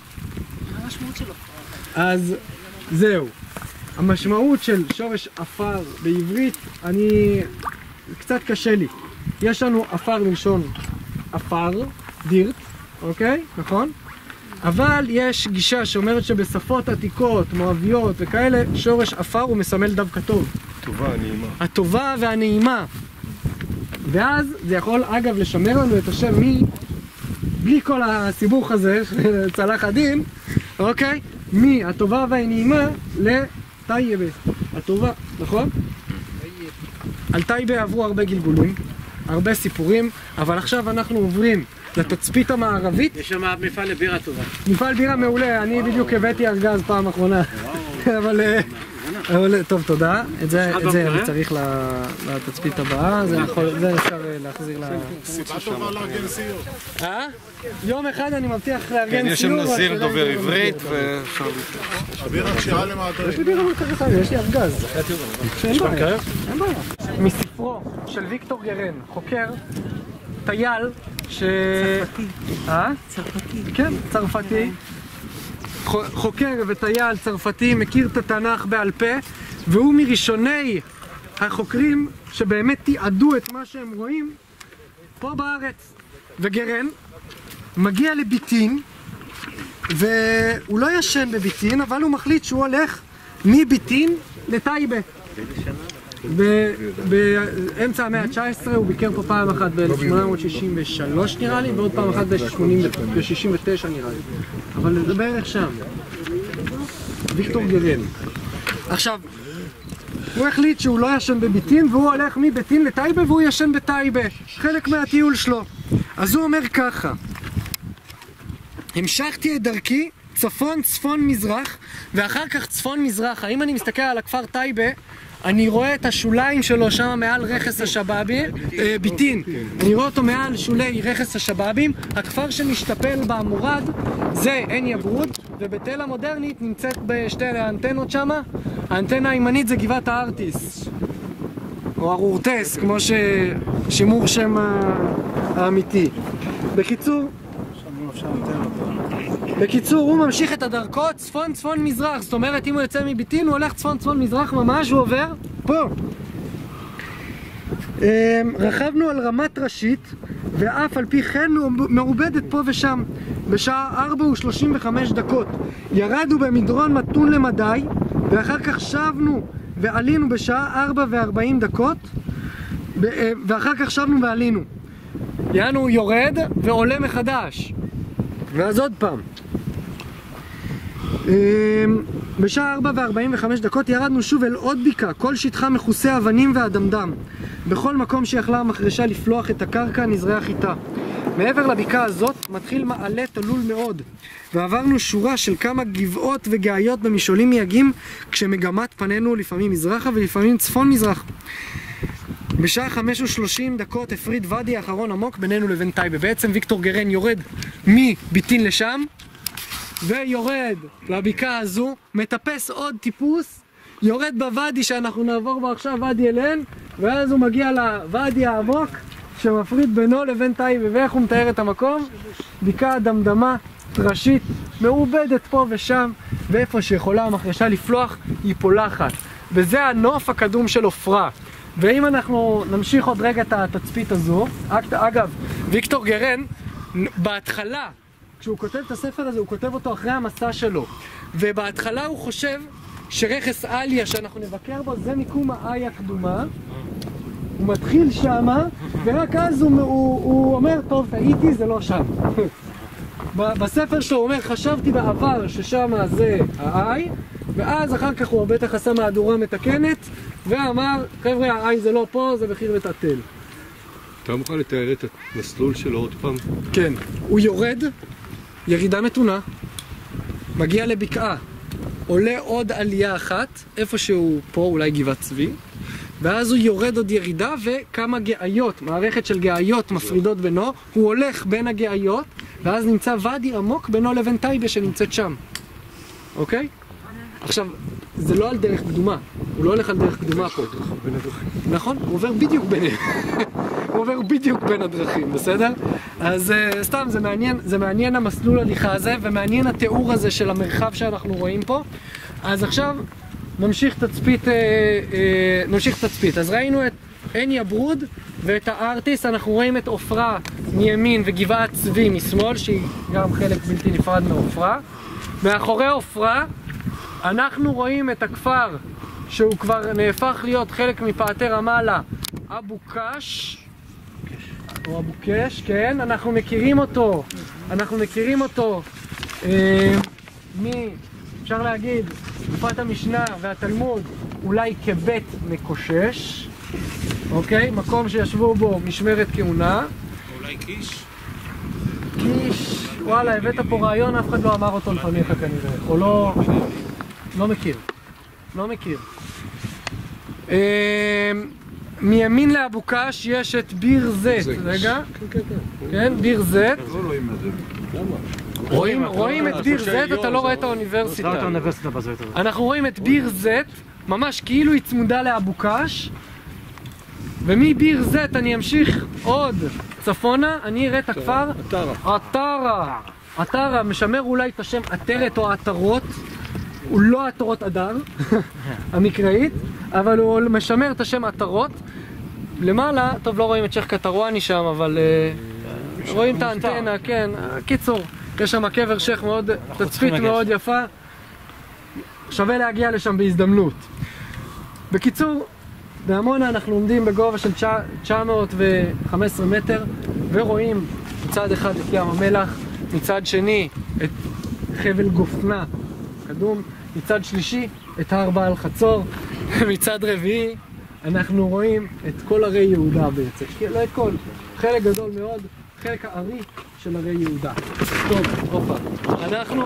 אז זהו. המשמעות של שורש אפר בעברית, אני... קצת קשה לי. יש לנו אפר מלשון אפר, דירט, אוקיי? נכון? אבל יש גישה שאומרת שבשפות עתיקות, מואביות וכאלה, שורש אפר הוא מסמל דווקא טוב. טובה, נעימה. הטובה והנעימה. ואז זה יכול אגב לשמר לנו את השם מי, בלי כל הסיבוך הזה, צלח הדין, אוקיי? מי הטובה והנעימה לטייבה. הטובה, נכון? על טייבה עברו הרבה גלגולים, הרבה סיפורים, אבל עכשיו אנחנו עוברים לתצפית המערבית. יש שם מפעל לבירה טובה. מפעל בירה מעולה, אני בדיוק הבאתי ארגז פעם אחרונה. אבל... אבל טוב, תודה. את זה אני צריך לתצפית הבאה, זה אפשר להחזיר ל... סיבה טובה לארגן סיור. אה? יום אחד אני מבטיח לארגן סיור. יש שם נזיר דובר עברית ואפשר... הבירה קשירה למעדרים. יש לי בירה מלככה, יש לי ארגז. אין בעיה. אין בעיה. מספרו של ויקטור גרן, חוקר, טייל, ש... צרפתי. אה? צרפתי. כן, צרפתי. חוקר וטייל צרפתי, מכיר את התנ"ך בעל פה, והוא מראשוני החוקרים שבאמת תיעדו את מה שהם רואים פה בארץ. וגרן מגיע לביטין, והוא לא ישן בביטין, אבל הוא מחליט שהוא הולך מביטין לטייבה. באמצע המאה ה-תשע עשרה הוא ביקר פה פעם אחת ב-אלף שמונה מאות שישים ושלוש נראה לי, ועוד פעם אחת ב-שישים ותשע נראה לי. אבל זה בערך שם. ויקטור גרן. עכשיו, הוא החליט שהוא לא ישן בביטין, והוא הולך מביטין לטייבה והוא ישן בטייבה. חלק מהטיול שלו. אז הוא אומר ככה: המשכתי את דרכי צפון, צפון, מזרח, ואחר כך צפון מזרח. אם אני מסתכל על הכפר טייבה, אני רואה את השוליים שלו שם מעל רכס השבאבים, אה, ביטין. אני רואה אותו מעל שולי רכס השבאבים. הכפר שמשתפל במורד זה עין יברוד, ובתל המודרנית נמצאת בשתי האנטנות שם. האנטנה הימנית זה גבעת הארטיס, או ארורטס, כמו ששימור שם האמיתי. בקיצור, בקיצור, הוא ממשיך את הדרכו צפון צפון מזרח. זאת אומרת, אם הוא יוצא מביטין, הוא הולך צפון צפון מזרח ממש, הוא עובר פה. רכבנו על רמת ראשית, ואף על פי כן מעובדת פה ושם. בשעה ארבע ושלושים וחמש דקות ירדנו במדרון מתון למדי, ואחר כך שבנו ועלינו בשעה ארבע וארבעים דקות, ואחר כך שבנו ועלינו. יענו יורד ועולה מחדש, ואז עוד פעם. בשעה ארבע וארבעים וחמש דקות ירדנו שוב אל עוד בקעה, כל שטחה מכוסה אבנים ואדמדם. בכל מקום שיכלה המחרשה לפלוח את הקרקע נזרעה חיטה. מעבר לבקעה הזאת מתחיל מעלה תלול מאוד, ועברנו שורה של כמה גבעות וגאיות במשעולים מייגעים, כשמגמת פנינו לפעמים מזרחה ולפעמים צפון מזרח. בשעה חמש ושלושים דקות הפריד ואדי האחרון עמוק בינינו לבין טייבה. בעצם ויקטור גרן יורד מביטין לשם ויורד לבקעה הזו, מטפס עוד טיפוס, יורד בוואדי שאנחנו נעבור בו עכשיו, ואדי אלן, ואז הוא מגיע לוואדי העמוק שמפריד בינו לבין טייבה. ואיך הוא מתאר את המקום? בקעה דמדמה, טרשית, מעובדת פה ושם, ואיפה שיכולה המחרשה לפלוח היא פולחת. וזה הנוף הקדום של עופרה. ואם אנחנו נמשיך עוד רגע את התצפית הזו, אגב, ויקטור גרן, בהתחלה, כשהוא כותב את הספר הזה, הוא כותב אותו אחרי המסע שלו. ובהתחלה הוא חושב שרכס אליה שאנחנו נבקר בו, זה מיקום האי הקדומה. הוא מתחיל שמה, ורק אז הוא, הוא, הוא אומר, טוב, טעיתי, זה לא שם. בספר שלו הוא אומר, חשבתי בעבר ששמה זה האי, ואז אחר כך הוא בטח עשה מהדורה מתקנת, ואמר, חבר'ה, האי זה לא פה, זה בחיר ותעתל. אתה מוכן לתאר את המסלול שלו עוד פעם? כן, הוא יורד, ירידה מתונה, מגיע לבקעה, עולה עוד עלייה אחת, איפה שהוא פה, אולי גבעת צבי, ואז הוא יורד עוד ירידה וכמה גאיות, מערכת של גאיות מפרידות בינו, הוא הולך בין הגאיות, ואז נמצא ואדי עמוק בינו לבין טייבה שנמצאת שם. אוקיי? עכשיו, זה לא על דרך קדומה, הוא לא הולך על דרך קדומה פה. נכון? הוא עובר בדיוק ביניהם. הוא עובר בדיוק בין הדרכים, בסדר? אז uh, סתם, זה מעניין, זה מעניין המסלול הליכה הזה, ומעניין התיאור הזה של המרחב שאנחנו רואים פה. אז עכשיו נמשיך תצפית, uh, uh, נמשיך תצפית. אז ראינו את עין יברוד ואת הארטיס, אנחנו רואים את עופרה מימין וגבעת צבי משמאל, שהיא גם חלק בלתי נפרד מעופרה. מאחורי עופרה אנחנו רואים את הכפר שהוא כבר נהפך להיות חלק מפאתי רמאללה, אבו קש או אבו קש, כן, אנחנו מכירים אותו, אנחנו מכירים אותו אה, מי, אפשר להגיד, תקופת המשנה והתלמוד אולי כבית מקושש, אוקיי? מקום שישבו בו משמרת כהונה. אולי קיש? קיש, וואלה, הבאת פה רעיון, אף אחד לא אמר אותו לפניך כנראה, או לא, לא מכיר, לא מכיר. אה, מימין לאבו קש יש את ביר זית, רגע, כן, ביר זית. רואים את ביר זית, אתה לא רואה את האוניברסיטה. אנחנו רואים את ביר זית, ממש כאילו היא צמודה לאבו קש. ומביר זית אני אמשיך עוד צפונה, אני אראה את הכפר עטרה. עטרה משמר אולי את השם עטרת או עטרות, הוא לא עטרות אדר המקראית, אבל הוא משמר את השם עטרות. למעלה, טוב, לא רואים את שייח' קטרואני שם, אבל רואים את האנטנה, כן. קיצור, יש שם קבר שייח' מאוד, תצפית מאוד יפה, שווה להגיע לשם בהזדמנות. בקיצור, בעמונה אנחנו עומדים בגובה של תשע מאות וחמש עשרה מטר, ורואים מצד אחד את ים המלח, מצד שני את חבל גופנה קדום, מצד שלישי את הר בעל חצור, ומצד רביעי אנחנו רואים את כל הרי יהודה בעצם, לא את כל, חלק גדול מאוד, חלק הארי של הרי יהודה. טוב, אופה, אנחנו...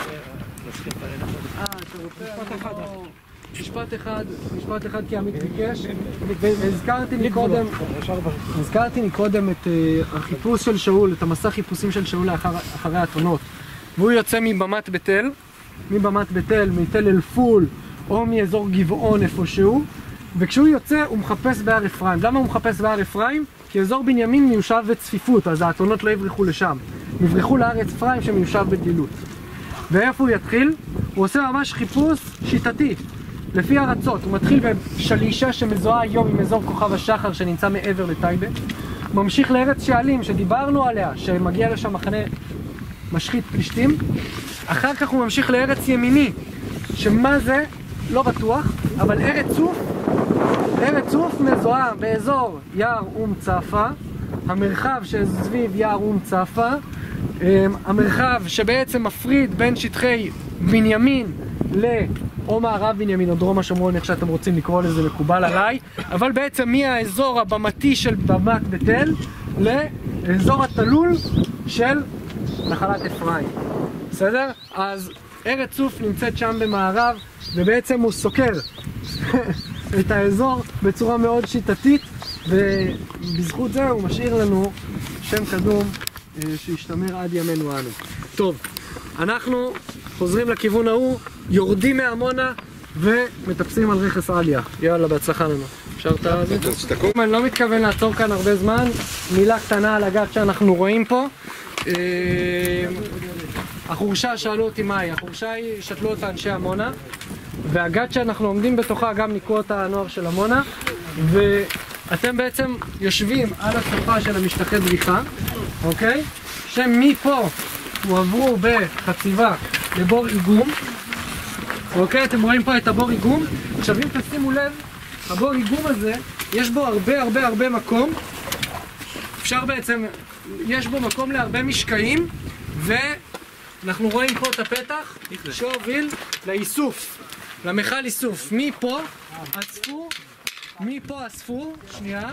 משפט אחד, משפט אחד כי עמית ביקש, והזכרתי לי קודם, הזכרתי לי קודם את החיפוש של שאול, את המסע חיפושים של שאול אחרי האתונות. והוא יוצא מבמת בית אל, מבמת בית אל, מתל אל פול, או מאזור גבעון איפשהו, וכשהוא יוצא הוא מחפש בהר אפרים. למה הוא מחפש בהר אפרים? כי אזור בנימין מיושב בצפיפות, אז האתונות לא יברחו לשם. יברחו לארץ אפרים שמיושב בדלילות. ואיפה הוא יתחיל? הוא עושה ממש חיפוש שיטתי. לפי ארצות, הוא מתחיל בשלישה שמזוהה היום עם אזור כוכב השחר שנמצא מעבר לטייבה, ממשיך לארץ שעלים שדיברנו עליה, שמגיע לשם מחנה משחית פלישתים, אחר כך הוא ממשיך לארץ ימיני, שמה זה? לא בטוח, אבל ארץ צוף, ארץ צוף מזוהה באזור יער אום צפה, המרחב שסביב יער אום צפה, המרחב שבעצם מפריד בין שטחי בנימין ל... או מערב בנימין או דרום השומרון, איך שאתם רוצים לקרוא לזה, מקובל עליי, אבל בעצם מהאזור הבמתי של במת בית אל לאזור התלול של נחלת אפרים. בסדר? אז ארץ צוף נמצאת שם במערב, ובעצם הוא סוקר את האזור בצורה מאוד שיטתית, ובזכות זה הוא משאיר לנו שם קדום שישתמר עד ימינו אנו. טוב, אנחנו חוזרים לכיוון ההוא, יורדים מעמונה ומטפסים על רכס עליה. יאללה, בהצלחה לנו. אפשר את זה? אני לא מתכוון לעצור כאן הרבה זמן. מילה קטנה על הגת שאנחנו רואים פה. החורשה, שאלו אותי מה היא. החורשה היא, שתלו אותה אנשי עמונה, והגת שאנחנו עומדים בתוכה גם ניקו אותה הנוער של עמונה, ואתם בעצם יושבים על הסופה של המשטחי דריכה, אוקיי? שמפה הועברו בחציבה לבור איגום. אוקיי, אתם רואים פה את הבור איגום. עכשיו אם תשימו לב, הבור איגום הזה, יש בו הרבה הרבה הרבה מקום. אפשר בעצם, יש בו מקום להרבה משקעים, ואנחנו רואים פה את הפתח שהוביל לאיסוף, למכל איסוף. מפה אספו, מפה אספו, שנייה,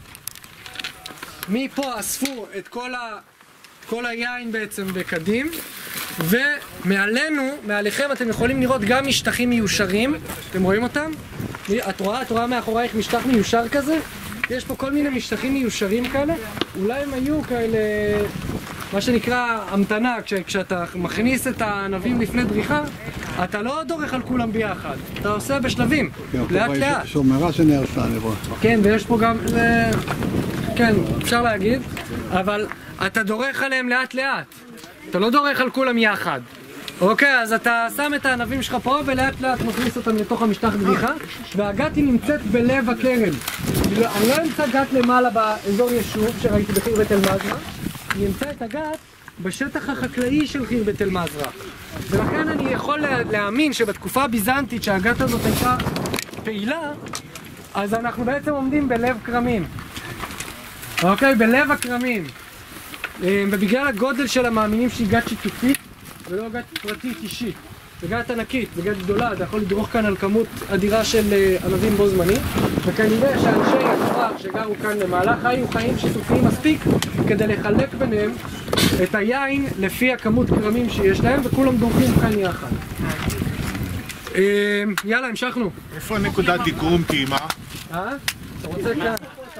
מפה אספו את כל ה... כל היין בעצם בקדים, ומעלינו, מעליכם אתם יכולים לראות גם משטחים מיושרים. אתם רואים אותם? את רואה, את רואה מאחורייך משטח מיושר כזה? יש פה כל מיני משטחים מיושרים כאלה, אולי הם היו כאלה מה שנקרא המתנה, כש, כשאתה מכניס את הענבים לפני דריכה, אתה לא דורך על כולם ביחד, אתה עושה בשלבים, לאט לאט. יש שומרה שנהרסה, אני רואה. כן, ויש פה גם, זה... כן, אפשר להגיד, אבל אתה דורך עליהם לאט לאט, אתה לא דורך על כולם יחד. אוקיי, אז אתה שם את הענבים שלך פה ולאט לאט מכניס אותם לתוך המשטח דריכה, והגת היא נמצאת בלב הכרם. אני לא אמצא גת למעלה באזור יישוב שראיתי בחיר בית אל מזרח, אני אמצא את הגת בשטח החקלאי של חיר בית אל מזרח. ולכן אני יכול להאמין שבתקופה הביזנטית שהגת הזאת הייתה פעילה, אז אנחנו בעצם עומדים בלב כרמים. אוקיי, בלב הכרמים. ובגלל הגודל של המאמינים שהיא גת שיתופית, ולא גת פרטית אישית, זה גת ענקית, זה גת גדולה, אתה יכול לדרוך כאן על כמות אדירה של ענבים בו זמנית, וכנראה שאנשי הכפר שגרו כאן למעלה חיו חיים שיתופיים מספיק כדי לחלק ביניהם את היין לפי הכמות כרמים שיש להם, וכולם דורכים כאן יחד. יאללה, המשכנו. איפה נקודת דיגום טעימה? אה? אתה רוצה כאן?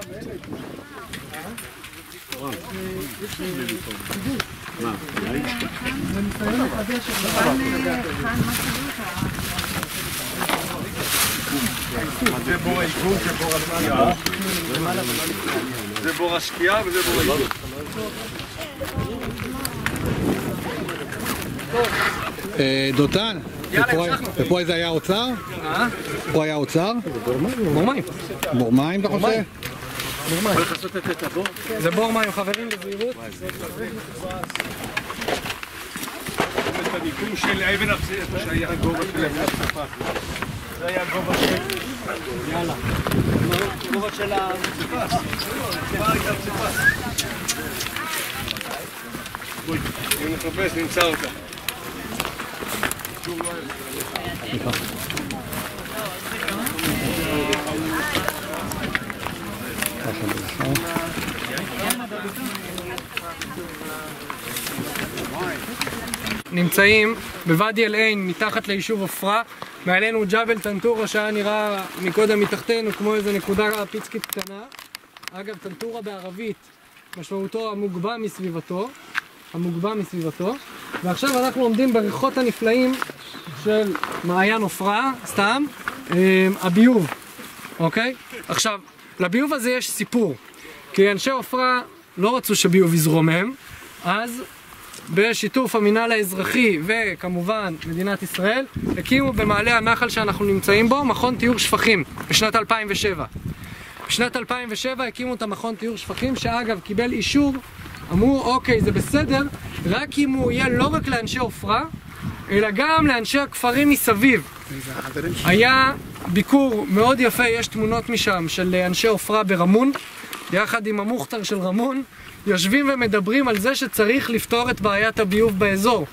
זה בור העיגול, זה בור השקיעה. זה בור השקיעה וזה בור העיגול. דותן, ופה איזה היה אוצר? אה? פה היה אוצר? בור מים. בור מים אתה חושב? בור מים. זה בור מים, חברים, בזהירות. את המיקום של אבן הפסיפה שהיה הגובה של אבן הפסיפה. זה היה הגובה של... יאללה. הגובה של הפסיפה. מה הייתה הפסיפה? בואי, אם נחפש נמצא אותה. נמצאים בוואדי אל-עין, מתחת ליישוב עופרה, מעלינו ג'בל טנטורה שהיה נראה מקודם מתחתנו כמו איזה נקודה פיצקית קטנה. אגב, טנטורה בערבית משמעותו המוגבה מסביבתו, המוגבה מסביבתו. ועכשיו אנחנו עומדים בריחות הנפלאים של מעיין עופרה, סתם, הביוב, אוקיי? עכשיו, לביוב הזה יש סיפור, כי אנשי עופרה לא רצו שביוב יזרום מהם, אז בשיתוף המינהל האזרחי וכמובן מדינת ישראל הקימו במעלה הנחל שאנחנו נמצאים בו מכון טיהור שפכים בשנת אלפיים ושבע. בשנת אלפיים ושבע הקימו את המכון טיהור שפכים, שאגב קיבל אישור, אמרו אוקיי זה בסדר רק אם הוא יהיה לא רק לאנשי עופרה אלא גם לאנשי הכפרים מסביב. היה ביקור מאוד יפה, יש תמונות משם של אנשי עופרה ברמון יחד עם המוכתר של רמון, יושבים ומדברים על זה שצריך לפתור את בעיית הביוב באזור.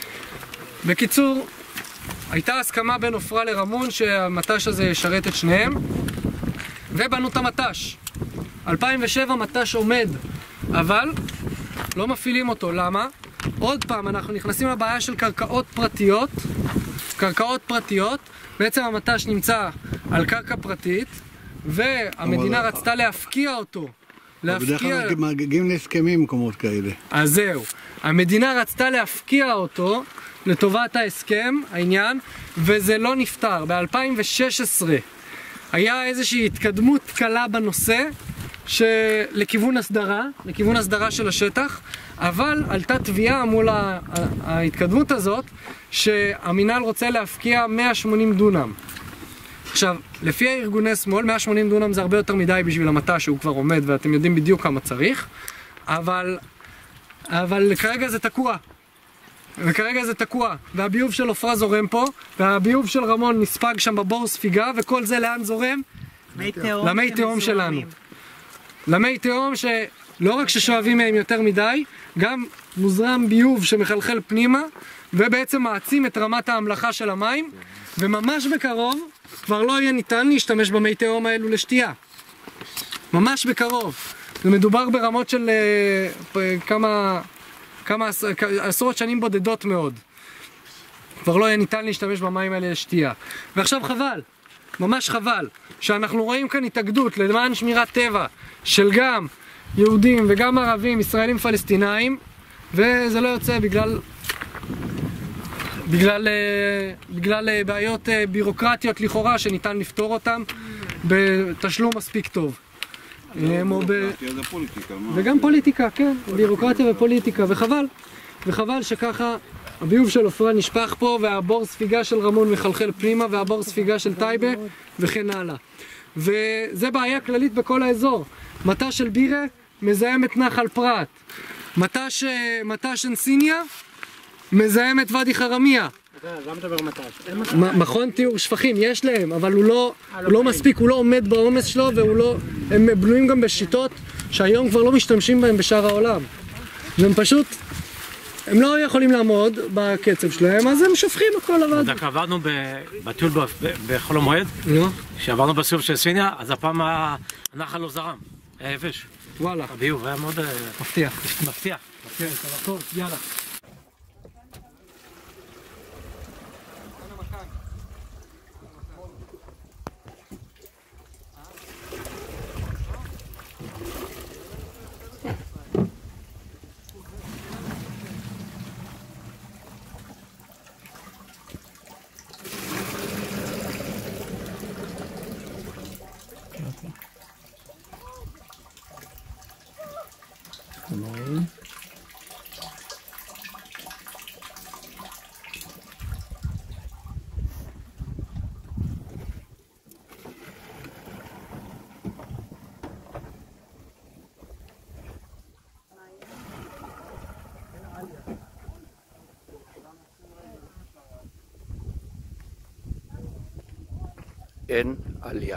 בקיצור, הייתה הסכמה בין עופרה לרמון שהמט"ש הזה ישרת את שניהם, ובנו את המט"ש. אלפיים ושבע מט"ש עומד, אבל לא מפעילים אותו. למה? עוד פעם, אנחנו נכנסים לבעיה של קרקעות פרטיות. קרקעות פרטיות, בעצם המט"ש נמצא על קרקע פרטית, והמדינה רצתה להפקיע אותו. בדרך כלל מגיעים להסכמים במקומות כאלה. אז זהו, המדינה רצתה להפקיע אותו לטובת ההסכם, העניין, וזה לא נפתר. ב-אלפיים ושש עשרה היה איזושהי התקדמות קלה בנושא לכיוון הסדרה, לכיוון הסדרה של השטח, אבל עלתה תביעה מול ההתקדמות הזאת שהמינהל רוצה להפקיע מאה ושמונים דונם. עכשיו, לפי הארגוני שמאל, מאה ושמונים דונם זה הרבה יותר מדי בשביל המט"ש שהוא כבר עומד ואתם יודעים בדיוק כמה צריך, אבל, אבל כרגע זה תקוע. וכרגע זה תקוע, והביוב של עופרה זורם פה, והביוב של רמון נספג שם בבור ספיגה, וכל זה לאן זורם? למי תהום שלנו. למי תהום שלא רק ששואבים מהם יותר מדי, גם מוזרם ביוב שמחלחל פנימה, ובעצם מעצים את רמת ההמלחה של המים, וממש בקרוב כבר לא יהיה ניתן להשתמש במי תהום האלו לשתייה. ממש בקרוב. זה מדובר ברמות של uh, כמה, כמה עשרות שנים בודדות מאוד. כבר לא יהיה ניתן להשתמש במים האלה לשתייה. ועכשיו חבל, ממש חבל, שאנחנו רואים כאן התאגדות למען שמירת טבע של גם יהודים וגם ערבים, ישראלים פלסטינאים, וזה לא יוצא בגלל בגלל, בגלל בעיות בירוקרטיות לכאורה שניתן לפתור אותם בתשלום מספיק טוב. וגם פוליטיקה, כן, בירוקרטיה ופוליטיקה, וחבל, וחבל שככה הביוב של עופרה נשפך פה והבור ספיגה של רמון מחלחל פנימה והבור ספיגה של טייבה וכן הלאה. וזה בעיה כללית בכל האזור. מט"ש של בירה מזהם את נחל פרת, מט"ש מט"ש אנסיניה מזהם את ואדי חרמיה. למה מדבר מט"ש? מכון טיהור שפכים יש להם, אבל הוא לא, הוא לא מספיק, הוא לא עומד בעומס שלו, והוא לא, הם בנויים גם בשיטות שהיום כבר לא משתמשים בהם בשאר העולם. והם פשוט, הם לא יכולים לעמוד בקצב שלהם, אז הם שופכים הכל לבד. דווקא עברנו בטיול בחול המועד, כשעברנו בסיבוב של סיניה, אז הפעם הנחל לא זרם, היה יבש. וואלה. הביוב היה מאוד מבטיח. מבטיח. טוב, יאללה. אין עלייה.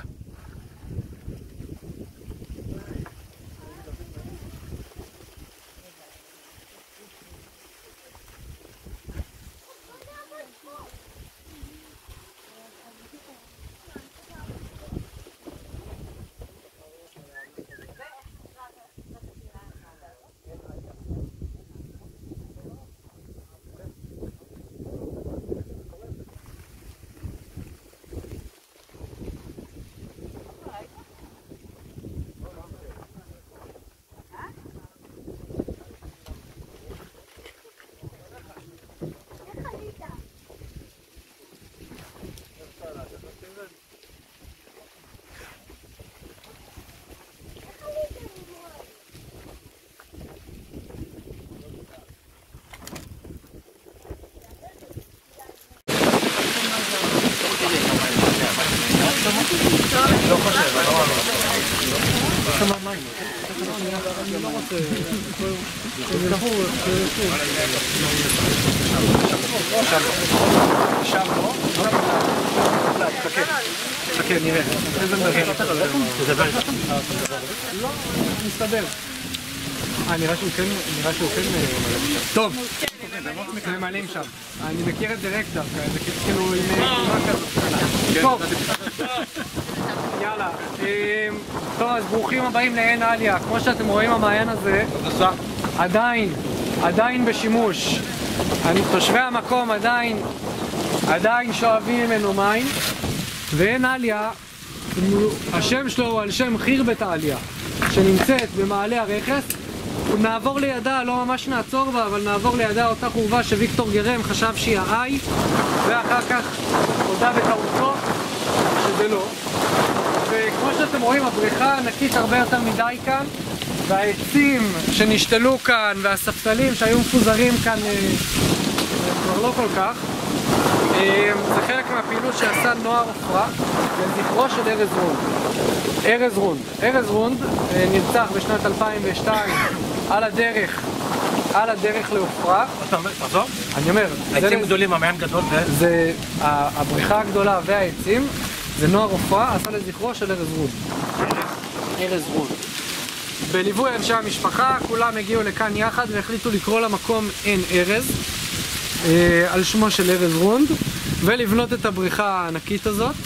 לא חושב, אני לא מאמין. יש שם מים. אני לא רוצה... זה קבור, זה קבור. שם לא. שם לא? חכה. חכה, נראה. איזה מדבר. תדבר. לא, מסתדר. אה, נראה שהוא כן... נראה שהוא כן... טוב. הם מעלים שם. אני מכיר את דירקטור, זה כאילו עם תמונה כזאת. טוב. יאללה. טוב, אז ברוכים הבאים לעין עליה. כמו שאתם רואים, המעיין הזה עדיין, עדיין בשימוש. תושבי המקום עדיין, עדיין שואבים ממנו מים. ועין עליה, השם שלו הוא על שם חירבת עליה, שנמצאת במעלה הרכס. נעבור לידה, לא ממש נעצור בה, אבל נעבור לידה אותה חורבה שוויקטור גרם חשב שהיא האי, ואחר כך הודה בטעותו שזה לא. וכמו שאתם רואים, הבריכה ענקית הרבה יותר מדי כאן, והעצים שנשתלו כאן והספסלים שהיו מפוזרים כאן כבר לא כל כך. זה חלק מהפעילות שעשה נוער עופרה לזכרו של ארז רונד. ארז רונד. ארז רונד נרצח בשנת אלפיים ושתיים על הדרך, על הדרך לעופרה. תחזור? אני אומר, העצים גדולים, המעיין גדול ו... זה הבריכה הגדולה והעצים, זה נוער עופרה עשה לזכרו של ארז רונד. ארז רונד. בליווי אנשי המשפחה, כולם הגיעו לכאן יחד והחליטו לקרוא למקום עין ארז, על שמו של ארז רונד, ולבנות את הבריכה הענקית הזאת,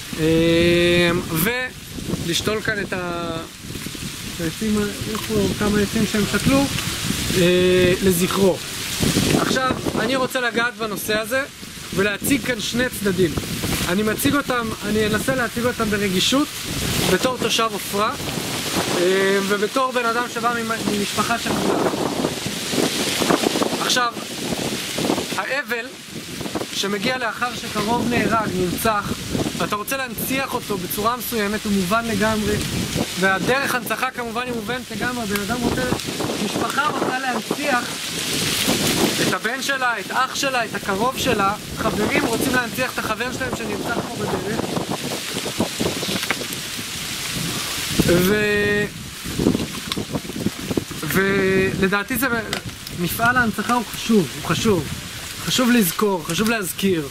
ולשתול כאן את העצים, כמה עצים שהם שתלו, לזכרו. עכשיו, אני רוצה לגעת בנושא הזה ולהציג כאן שני צדדים. אני מציג אותם, אני אנסה להציג אותם ברגישות, בתור תושב עופרה, ובתור בן אדם שבא ממשפחה של כולם. עכשיו, האבל שמגיע לאחר שקרוב נהרג, נרצח, ואתה רוצה להנציח אותו בצורה מסוימת, הוא מובן לגמרי, והדרך הנצחה כמובן היא מובנת לגמרי. בן אדם רוצה, משפחה רוצה להנציח את הבן שלה, את אח שלה, את הקרוב שלה, חברים רוצים להנציח את החבר שלהם שנרצח פה בדרך. ו... ולדעתי זה... מפעל ההנצחה הוא חשוב, הוא חשוב. חשוב לזכור, חשוב להזכיר.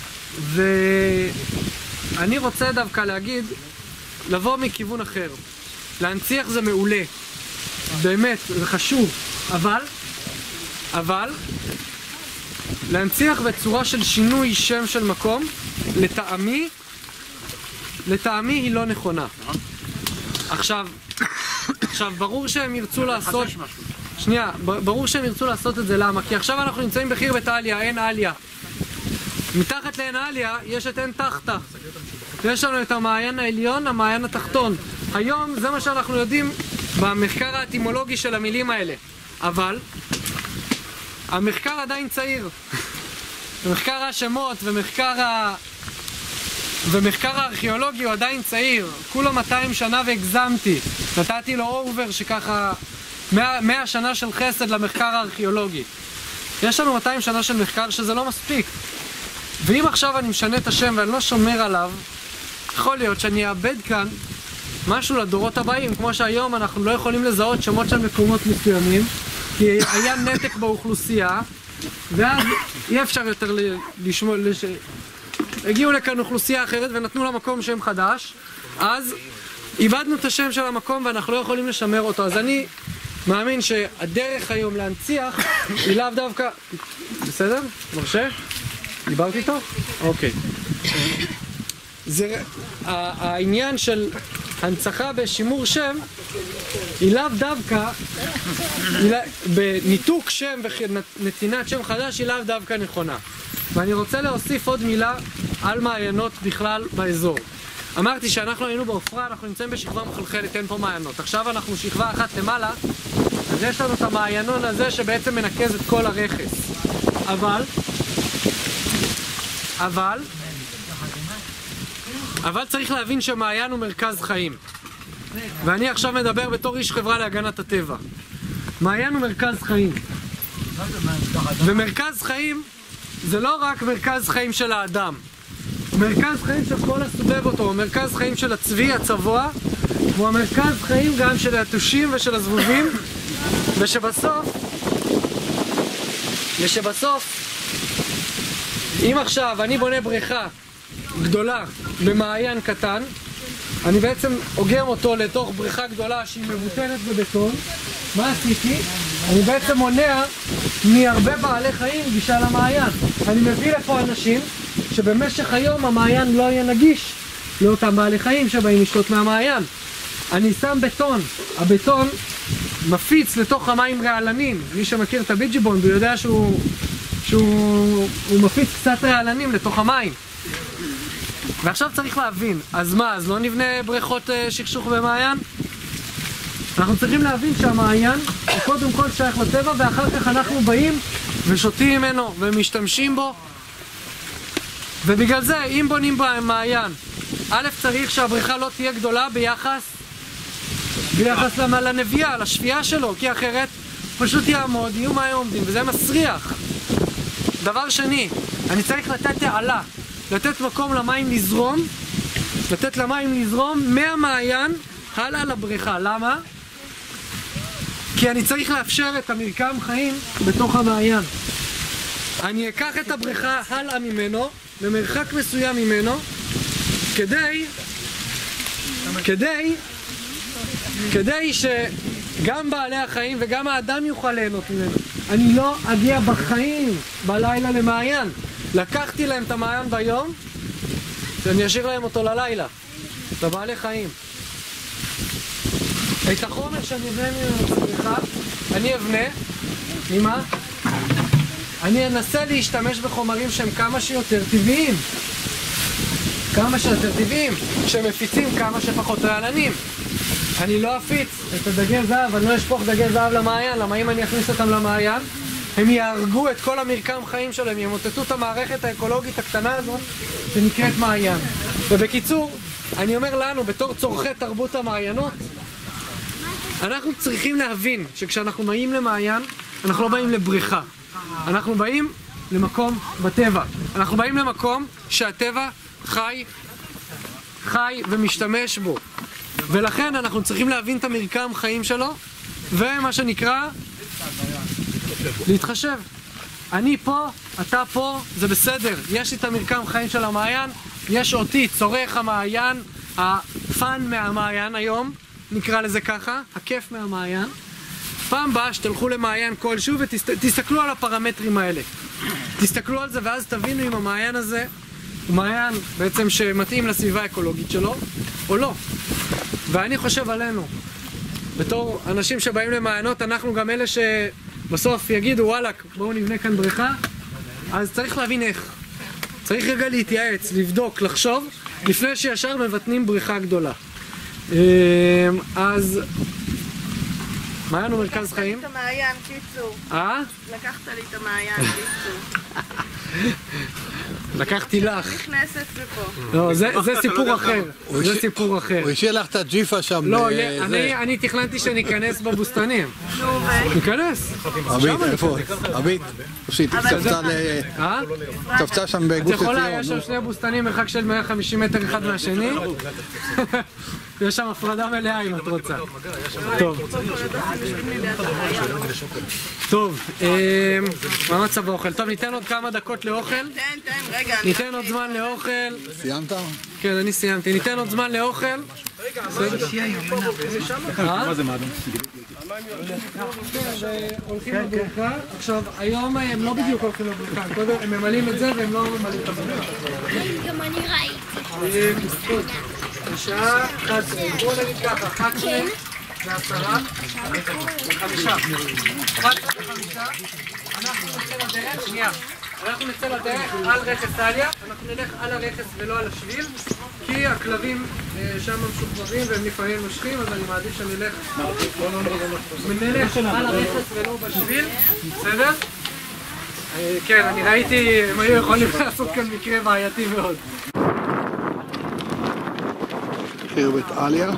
ואני רוצה דווקא להגיד, לבוא מכיוון אחר. להנציח זה מעולה. באמת, זה חשוב. אבל, אבל, להנציח בצורה של שינוי שם של מקום, לטעמי, לטעמי היא לא נכונה. עכשיו, עכשיו, ברור שהם ירצו לעשות... שנייה, ברור שהם ירצו לעשות את זה, למה? כי עכשיו אנחנו נמצאים בחיר בית עליה, אין עליה. מתחת לעין עליה יש את אין תחתה. ויש לנו את המעיין העליון, המעיין התחתון. היום זה מה שאנחנו יודעים במחקר האטימולוגי של המילים האלה. אבל, המחקר עדיין צעיר. ומחקר השמות ומחקר ה... ומחקר הארכיאולוגי הוא עדיין צעיר. כולו מאתיים שנה והגזמתי. נתתי לו אובר שככה... מאה שנה של חסד למחקר הארכיאולוגי. יש לנו מאתיים שנה של מחקר שזה לא מספיק. ואם עכשיו אני משנה את השם ואני לא שומר עליו, יכול להיות שאני אאבד כאן משהו לדורות הבאים, כמו שהיום אנחנו לא יכולים לזהות שמות של מקומות מסוימים, כי היה נתק באוכלוסייה, ואז אי אפשר יותר לשמוע... לש... הגיעו לכאן אוכלוסייה אחרת ונתנו לה מקום שם חדש, אז איבדנו את השם של המקום ואנחנו לא יכולים לשמר אותו. אז אני מאמין שהדרך היום להנציח היא לאו דווקא... בסדר? מרשה? דיברתי איתו? אוקיי. זה... העניין של הנצחה בשימור שם היא לאו דווקא... בניתוק שם ונתינת שם חדש היא לאו דווקא נכונה. ואני רוצה להוסיף עוד מילה על מעיינות בכלל באזור. אמרתי שאנחנו היינו בעופרה, אנחנו נמצאים בשכבה מחלחלת, אין פה מעיינות. עכשיו אנחנו שכבה אחת למעלה, אז יש לנו את המעיינון הזה שבעצם מנקז את כל הרכס. אבל, אבל, אבל צריך להבין שמעיין הוא מרכז חיים. ואני עכשיו מדבר בתור איש חברה להגנת הטבע. מעיין הוא מרכז חיים. ומרכז חיים זה לא רק מרכז חיים של האדם. מרכז חיים של כל הסובב אותו, מרכז חיים של הצבי, הצבוע, הוא המרכז חיים גם של היתושים ושל הזבובים, ושבסוף, ושבסוף, אם עכשיו אני בונה בריכה גדולה במעיין קטן, אני בעצם אוגם אותו לתוך בריכה גדולה שהיא מבוטנת בבטון. מה עשיתי? אני בעצם מונע מהרבה בעלי חיים גישה למעיין. אני מביא לפה אנשים שבמשך היום המעיין לא יהיה נגיש לאותם בעלי חיים שבאים לשתות מהמעיין. אני שם בטון, הבטון מפיץ לתוך המים רעלנים. מי שמכיר את הביג'יבון ויודע שהוא, שהוא הוא מפיץ קצת רעלנים לתוך המים. ועכשיו צריך להבין, אז מה, אז לא נבנה בריכות שכשוך במעיין? אנחנו צריכים להבין שהמעיין הוא קודם כל שייך לטבע, ואחר כך אנחנו באים ושותים ממנו ומשתמשים בו. ובגלל זה, אם בונים במעיין, א' צריך שהבריכה לא תהיה גדולה ביחס ביחס לנביאה, לשפייה שלו, כי אחרת פשוט יעמוד, יהיו מים עומדים, וזה מסריח. דבר שני, אני צריך לתת תעלה, לתת מקום למים לזרום, לתת למים לזרום מהמעיין הלאה לבריכה. למה? כי אני צריך לאפשר את המרקם חיים בתוך המעיין. אני אקח את הבריכה הלאה ממנו, במרחק מסוים ממנו, כדי, כדי, כדי שגם בעלי החיים וגם האדם יוכל ליהנות ממנו. אני לא אגיע בחיים בלילה למעיין. לקחתי להם את המעיין ביום, ואני אשאיר להם אותו ללילה, לבעלי חיים. את החומר שאני אבנה ממנו בריכה, אני אבנה, ממה? אני אנסה להשתמש בחומרים שהם כמה שיותר טבעיים. כמה שיותר טבעיים, שמפיצים כמה שפחות רעלנים. אני לא אפיץ את הדגי זהב, אני לא אשפוך דגי זהב למעיין, למה אם אני אכניס אותם למעיין, הם יהרגו את כל המרקם חיים שלהם, ימוטטו את המערכת האקולוגית הקטנה הזאת שנקראת מעיין. ובקיצור, אני אומר לנו, בתור צורכי תרבות המעיינות, אנחנו צריכים להבין שכשאנחנו באים למעיין, אנחנו לא באים לבריחה. אנחנו באים למקום בטבע. אנחנו באים למקום שהטבע חי, חי ומשתמש בו. ולכן אנחנו צריכים להבין את המרקם חיים שלו, ומה שנקרא, להתחשב. אני פה, אתה פה, זה בסדר. יש לי את המרקם חיים של המעיין, יש אותי, צורך המעיין, הפאן מהמעיין היום, נקרא לזה ככה, הכיף מהמעיין. פעם באה שתלכו למעיין כלשהו ותסתכלו על הפרמטרים האלה. תסתכלו על זה ואז תבינו אם המעיין הזה הוא מעיין בעצם שמתאים לסביבה האקולוגית שלו או לא. ואני חושב עלינו, בתור אנשים שבאים למעיינות, אנחנו גם אלה שבסוף יגידו וואלק, בואו נבנה כאן בריכה, אז צריך להבין איך. צריך רגע להתייעץ, לבדוק, לחשוב, לפני שישר מבטנים בריכה גדולה. אז מעיין הוא מרכז חיים? לקחת לי את המעיין, קיצור. אה? לקחת לי את המעיין, קיצור. לקחתי לך. נכנסת לפה. לא, זה סיפור אחר. זה סיפור אחר. הוא השאיר לך את הג'יפה שם. לא, אני תכננתי שניכנס בבוסתנים. נו, ו... ניכנס. עמית, איפה? עמית, שהיא קפצה שם בגוש את יכולה, יש שם שני בוסתנים, מרחק של מאה וחמישים מטר אחד מהשני. יש שם הפרדה מלאה אם את רוצה. טוב. טוב, מה מצב האוכל? טוב, ניתן עוד כמה דקות לאוכל. תן, תן, רגע. ניתן עוד זמן לאוכל. סיימת? כן, אני סיימתי. ניתן עוד זמן לאוכל. מה זה מאדם? הולכים לבריכה. עכשיו, היום הם לא בדיוק הולכים לבריכה. קודם הם ממלאים את זה והם לא ממלאים את הבריכה. גם אני ראיתי. השעה אחת עשרה. בואו נגיד ככה, אחת עשרה ועשרה וחמישה. אחת עשרה וחמישה. אנחנו נצא לדרך, שנייה. אנחנו נצא לדרך על רכס עליה, אנחנו נלך על הרכס ולא על השביל, כי הכלבים שם משוחררים והם לפעמים נושכים, אז אני מעדיף שנלך נלך על הרכס ולא בשביל, בסדר? כן, אני ראיתי, הם היו יכולים לעשות כאן מקרה בעייתי מאוד. חרבת עליה.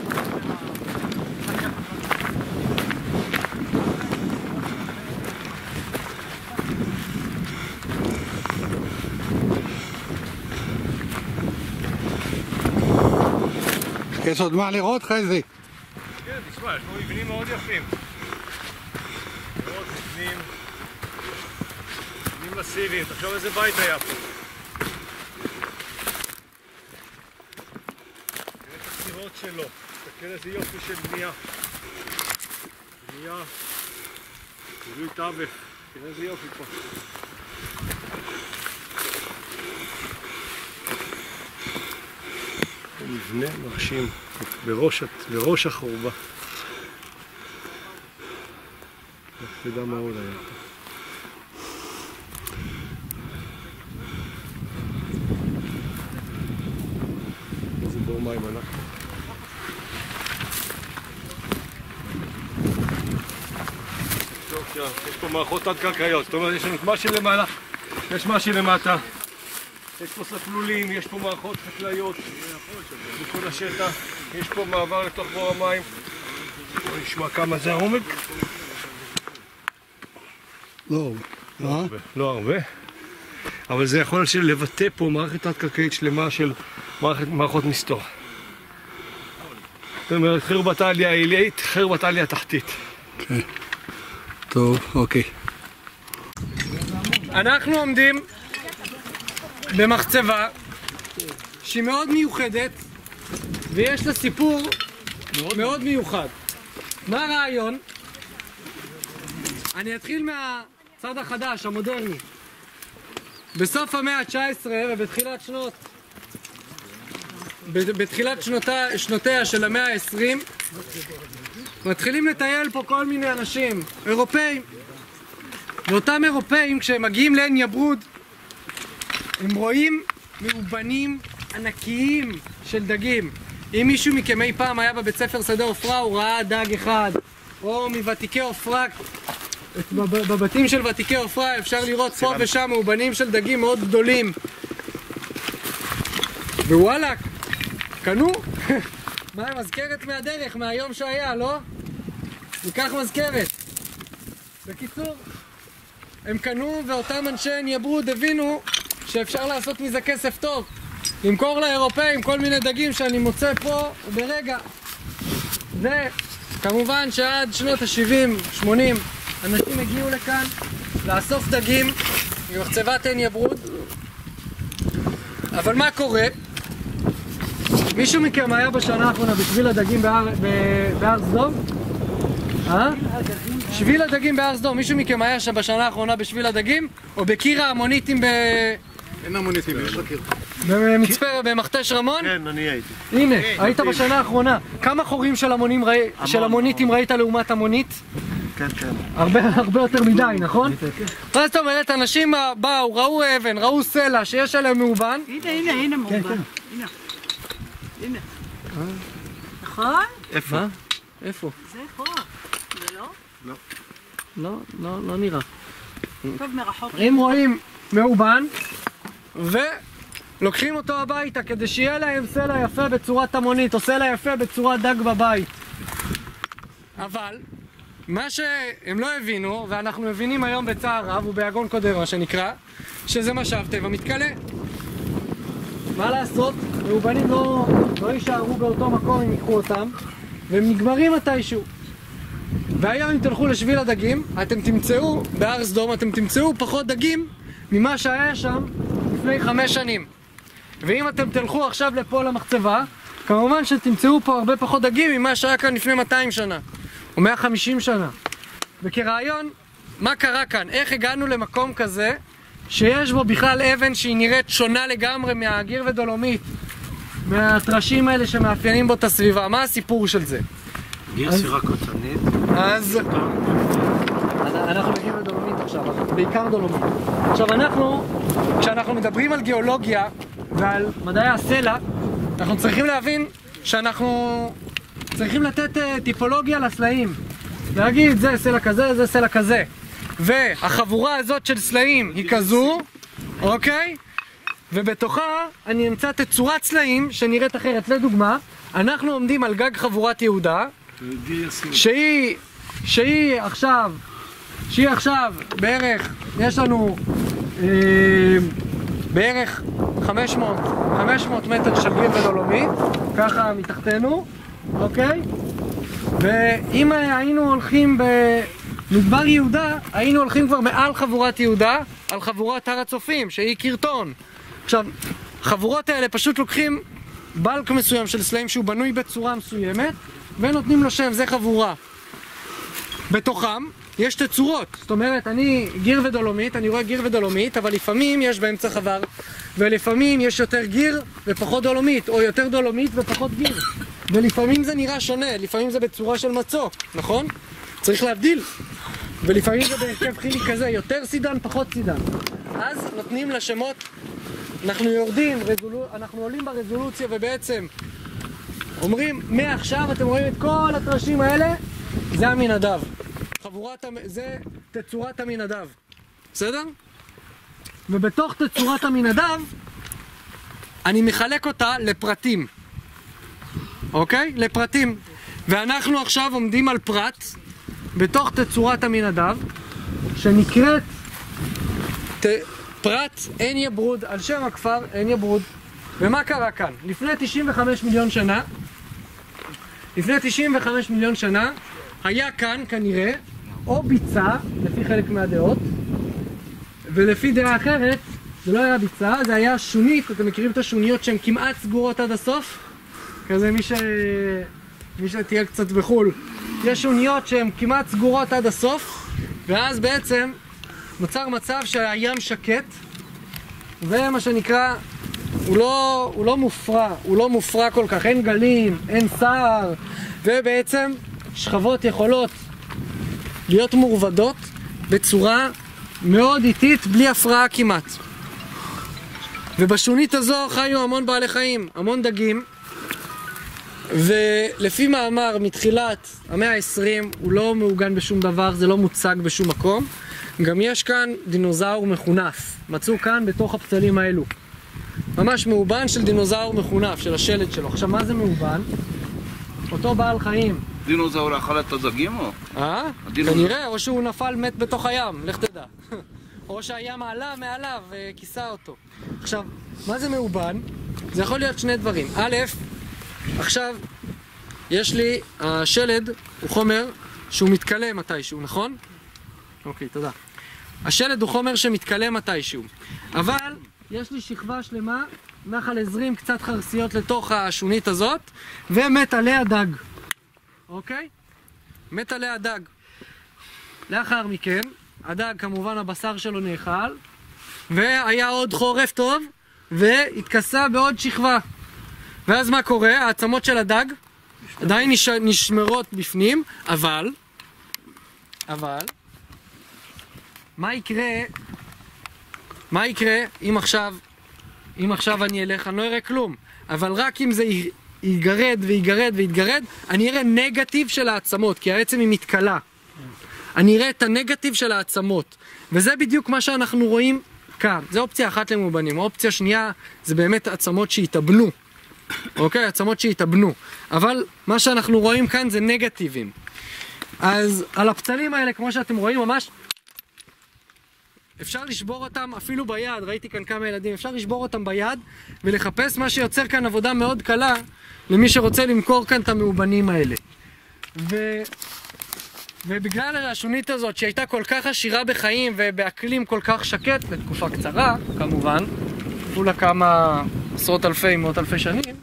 יש עוד מה לראות חזי? כן, תשמע, יש פה מבנים מאוד יפים. מאוד מבנים, מבנים מסיביים, תחשוב איזה בית היה פה. תראה את הסירות שלו, תסתכל איזה יופי של בנייה. בנייה, תראו תווך, תראה איזה יופי פה. מבנה מרשים בראש, בראש החורבה. איך תדע מה עוד היה פה. איזה בור מים אנחנו. יש פה מערכות תת-קרקעיות, זאת אומרת יש לנו משהו למעלה, יש משהו למטה. יש פה ספלולים, יש פה מערכות חקלאיות בכל השטח, יש פה מעבר לתוך בור המים. בוא נשמע כמה זה העומק. לא, לא הרבה, לא הרבה. אבל זה יכול לבטא פה מערכת תת-קרקעית שלמה של מערכות מסתור. זאת אומרת, חרבת עליה העילית, חרבת עליה תחתית. כן. טוב, אוקיי. אנחנו עומדים במחצבה שהיא מאוד מיוחדת ויש לה סיפור מאוד מיוחד. מה הרעיון? אני אתחיל מהצד החדש, המודרני. בסוף המאה ה-תשע עשרה ובתחילת שנות בתחילת שנותיה, שנותיה של המאה ה-עשרים מתחילים לטייל פה כל מיני אנשים, אירופאים. ואותם אירופאים כשהם מגיעים לעין יברוד הם רואים מאובנים ענקיים של דגים. אם מישהו מכם אי פעם היה בבית ספר שדה עופרה הוא ראה דג אחד, או מוותיקי עופרה בבתים של ותיקי עופרה אפשר לראות פה ושם מאובנים של דגים מאוד גדולים. ווואלה, קנו? מה, מזכרת מהדרך, מהיום שהיה, לא? ניקח מזכרת. בקיצור, הם קנו ואותם אנשי נייברוד הבינו שאפשר לעשות מזה כסף טוב. למכור לאירופאים כל מיני דגים שאני מוצא פה ברגע. וכמובן שעד שנות ה-שבעים שמונים אנשים הגיעו לכאן לאסוף דגים ממחצבת עין יברוד. אבל מה קורה? מישהו מכם היה בשנה האחרונה בשביל הדגים בהר, בהר סדום? אה? שביל הדגים בהר סדום, מישהו מכם היה שם בשנה האחרונה בשביל הדגים? או בקיר ההמוניטים ב... אין המוניטים, יש בקיר. במצפה, במכתש רמון? כן, אני הייתי. הנה, היית בשנה האחרונה. כמה חורים של המוניטים ראית לעומת המונית? כן, כן. הרבה יותר מדי, נכון? מה זאת אומרת, אנשים באו, ראו אבן, ראו סלע שיש עליהם מאובן. הנה, הנה, הנה מאובן. הנה. הנה. נכון? איפה? איפה? זה פה. זה לא? לא. לא, לא נראה. טוב, מרחוק. אם רואים מאובן, ולוקחים אותו הביתה כדי שיהיה להם סלע יפה בצורת המונית, או סלע יפה בצורת דג בבית. אבל, מה שהם לא הבינו, ואנחנו מבינים היום בצער רב, וביגון קודר מה שנקרא, שזה משאב טבע מתכלה. מה לעשות? מאובנים לא, לא יישארו באותו מקום אם ייקחו אותם, והם נגמרים מתישהו. והיום אם תלכו לשביל הדגים, אתם תמצאו, בהר סדום, אתם תמצאו פחות דגים ממה שהיה שם לפני חמש שנים. ואם אתם תלכו עכשיו לפה למחצבה, כמובן שתמצאו פה הרבה פחות דגים ממה שהיה כאן לפני מאתיים שנה, או מאה וחמישים שנה. וכרעיון, מה קרה כאן? איך הגענו למקום כזה, שיש בו בכלל אבן שהיא נראית שונה לגמרי מהגיר ודולומית, מהטרשים האלה שמאפיינים בו את הסביבה? מה הסיפור של זה? גיר סירה קוצנית. אז... אנחנו מגיעים לדולומית עכשיו, בעיקר דולומית. עכשיו אנחנו, כשאנחנו מדברים על גיאולוגיה ועל מדעי הסלע, אנחנו צריכים להבין שאנחנו צריכים לתת טיפולוגיה לסלעים. להגיד, זה סלע כזה, זה סלע כזה. והחבורה הזאת של סלעים היא כזו, אוקיי? ובתוכה אני אמצא תצורת סלעים שנראית אחרת. לדוגמה, אנחנו עומדים על גג חבורת יהודה, שהיא, שהיא עכשיו, שהיא עכשיו בערך, יש לנו אה, בערך חמש מאות מטר של גיר ודולומית, ככה מתחתנו, אוקיי? ואם היינו הולכים במדבר יהודה, היינו הולכים כבר מעל חבורת יהודה, על חבורת הר הצופים, שהיא קרטון. עכשיו, חבורות האלה פשוט לוקחים בלק מסוים של סלעים שהוא בנוי בצורה מסוימת, ונותנים לו שם, זה חבורה. בתוכם יש תצורות, זאת אומרת, אני גיר ודולומית, אני רואה גיר ודולומית, אבל לפעמים יש באמצע חבר, ולפעמים יש יותר גיר ופחות דולומית, או יותר דולומית ופחות גיר. ולפעמים זה נראה שונה, לפעמים זה בצורה של מצוק, נכון? צריך להבדיל. ולפעמים זה בהרכב חילי כזה, יותר סידן, פחות סידן. אז נותנים לשמות, אנחנו יורדים, רזולו, אנחנו עולים ברזולוציה ובעצם אומרים, מעכשיו אתם רואים את כל הטרשים האלה, זה המנדב. חבורת, זה תצורת המנדב. בסדר? ובתוך תצורת המנדב, אני מחלק אותה לפרטים. אוקיי? לפרטים. ואנחנו עכשיו עומדים על פרט, בתוך תצורת המנדב, שנקראת ת... פרט עין יברוד, על שם הכפר עין יברוד. ומה קרה כאן? לפני תשעים וחמישה מיליון שנה, לפני תשעים וחמישה מיליון שנה, היה כאן כנראה או ביצה, לפי חלק מהדעות, ולפי דעה אחרת, זה לא היה ביצה, זה היה שונית. אתם מכירים את השוניות שהן כמעט סגורות עד הסוף? כזה מי ש... מי שתהיה קצת בחול. יש שוניות שהן כמעט סגורות עד הסוף, ואז בעצם נוצר מצב שהים שקט, ומה שנקרא, הוא לא, הוא לא מופרע, הוא לא מופרע כל כך, אין גלים, אין סער, ובעצם שכבות יכולות להיות מורבדות בצורה מאוד איטית, בלי הפרעה כמעט. ובשונית הזו חיו המון בעלי חיים, המון דגים, ולפי מאמר מתחילת המאה ה-עשרים הוא לא מעוגן בשום דבר, זה לא מוצג בשום מקום. גם יש כאן דינוזאור מחונף, מצאו כאן בתוך הפצלים האלו. ממש מאובן של דינוזאור מחונף, של השלד שלו. עכשיו מה זה מאובן? אותו בעל חיים. דינוזאור אכל את הזגים או? אה? כנראה, או שהוא נפל מת בתוך הים, לך תדע. או שהים עלה מעליו וכיסה אותו. עכשיו, מה זה מאובן? זה יכול להיות שני דברים. א', עכשיו, יש לי, השלד הוא חומר שהוא מתקלה מתישהו, נכון? אוקיי, תודה. השלד הוא חומר שמתקלה מתישהו. אבל יש לי שכבה שלמה, נחל הזרים קצת חרסיות לתוך השונית הזאת, ומת עליה דג. אוקיי? מת עליה דג. לאחר מכן, הדג כמובן הבשר שלו נאכל, והיה עוד חורף טוב, והתכסה בעוד שכבה. ואז מה קורה? העצמות של הדג עדיין נש... נשמרות בפנים, אבל, אבל, מה יקרה, מה יקרה אם עכשיו, אם עכשיו אני אלך, אני לא אראה כלום, אבל רק אם זה ייגרד ויגרד ויתגרד, אני אראה נגטיב של העצמות, כי העצם היא מתקלה. אני אראה את הנגטיב של העצמות, וזה בדיוק מה שאנחנו רואים כאן. זה אופציה אחת למאובנים. האופציה שנייה זה באמת עצמות שהתאבנו. אוקיי? עצמות שהתאבנו. אבל מה שאנחנו רואים כאן זה נגטיבים. אז על הפצלים האלה, כמו שאתם רואים, ממש אפשר לשבור אותם אפילו ביד. ראיתי כאן כמה ילדים. אפשר לשבור אותם ביד ולחפש מה שיוצר כאן עבודה מאוד קלה למי שרוצה למכור כאן את המאובנים האלה. ו... ובגלל השונית הזאת שהייתה כל כך עשירה בחיים ובאקלים כל כך שקט לתקופה קצרה, כמובן, עברו לה כמה עשרות אלפי, מאות אלפי שנים,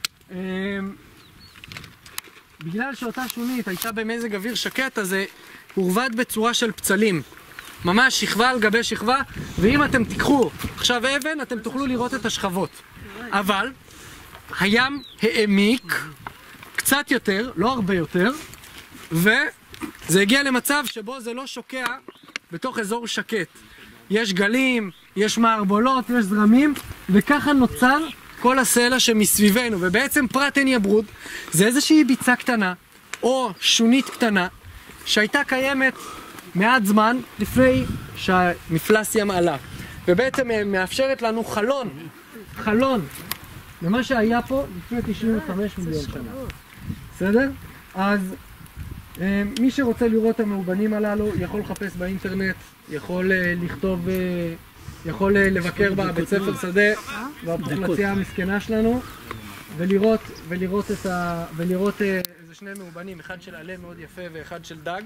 בגלל שאותה שונית הייתה במזג אוויר שקט, אז זה הורבד בצורה של פצלים. ממש שכבה על גבי שכבה, ואם אתם תיקחו עכשיו אבן, אתם תוכלו לראות את השכבות. אבל הים העמיק קצת יותר, לא הרבה יותר, ו... זה הגיע למצב שבו זה לא שוקע בתוך אזור שקט. יש גלים, יש מערבולות, יש זרמים, וככה נוצר כל הסלע שמסביבנו. ובעצם פרט עין יברוד זה איזושהי ביצה קטנה, או שונית קטנה, שהייתה קיימת מעט זמן לפני שהמפלס ים עלה. ובעצם מאפשרת לנו חלון, חלון, למה שהיה פה לפני תשעים וחמישה מיליון שנה. בסדר? אז מי שרוצה לראות את המאובנים הללו יכול לחפש באינטרנט, יכול לכתוב, יכול לבקר בבית ספר שדה בפופולציה המסכנה שלנו ולראות, ולראות את ה... ולראות איזה שני מאובנים, אחד של עלה מאוד יפה ואחד של דג,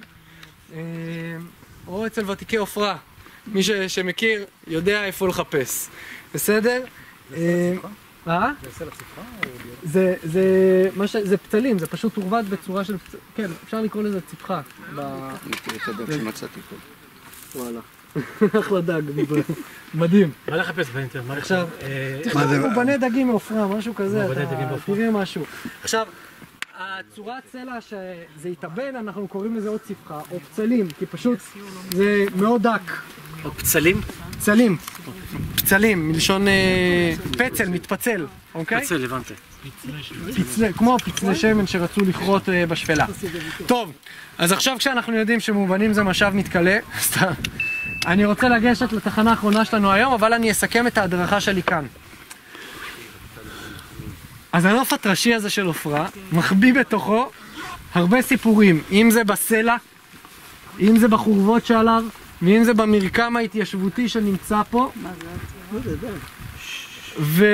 או אצל ותיקי עופרה, מי ש... שמכיר יודע איפה לחפש. בסדר? אה? זה סלע צפחה? זה, זה, מה ש... זה פצלים, זה פשוט הורבד בצורה של פצלים. כן, אפשר לקרוא לזה צפחה. אני תראה את הדג שמצאתי פה. וואלה. אחלה דג, מדהים. מה לחפש באינטרנט? עכשיו, הוא בנה דגים מעופרה, משהו כזה, תראה משהו. עכשיו, הצורת סלע שזה יתאבן, אנחנו קוראים לזה עוד צפחה, או פצלים, כי פשוט זה מאוד דק. או פצלים? פצלים. פצלים, מלשון פצל, מתפצל, אוקיי? פצל, הבנתי. כמו פצלי שמן שרצו לכרות בשפלה. טוב, אז עכשיו כשאנחנו יודעים שמאובנים זה משאב מתקלה, אני רוצה לגשת לתחנה האחרונה שלנו היום, אבל אני אסכם את ההדרכה שלי כאן. אז הנוף הטרשי הזה של עופרה מחביא בתוכו הרבה סיפורים, אם זה בסלע, אם זה בחורבות שעליו, ואם זה במרקם ההתיישבותי שנמצא פה. ו...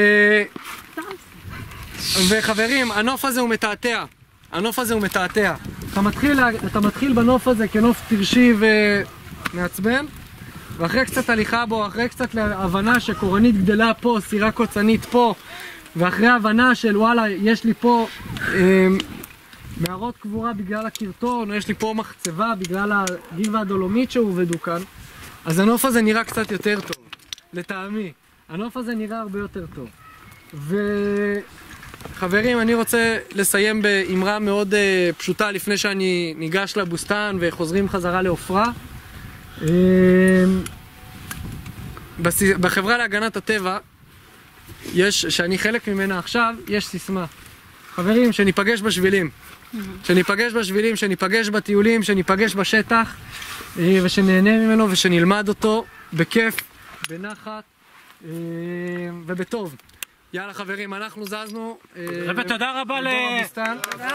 וחברים, הנוף הזה הוא מתעתע. הנוף הזה הוא מתעתע. אתה מתחיל, אתה מתחיל בנוף הזה כנוף טרשי ומעצבן, ואחרי קצת הליכה בו, אחרי קצת להבנה שקורנית גדלה פה, סירה קוצנית פה, ואחרי הבנה של וואלה, יש לי פה אה, מערות קבורה בגלל הקרטון, או יש לי פה מחצבה בגלל הגיל והדולומית שהובדו כאן, אז הנוף הזה נראה קצת יותר טוב, לטעמי. הנוף הזה נראה הרבה יותר טוב. וחברים, אני רוצה לסיים באמרה מאוד אה, פשוטה לפני שאני ניגש לבוסטן וחוזרים חזרה לעופרה. אה, בחברה להגנת הטבע, יש, שאני חלק ממנה עכשיו, יש סיסמה. חברים, שניפגש בשבילים. שניפגש בשבילים, שניפגש בטיולים, שניפגש בשטח, ושנהנה ממנו ושנלמד אותו בכיף, בנחת ובטוב. יאללה חברים, אנחנו זזנו. רבי, תודה רבה ל... תודה רבה.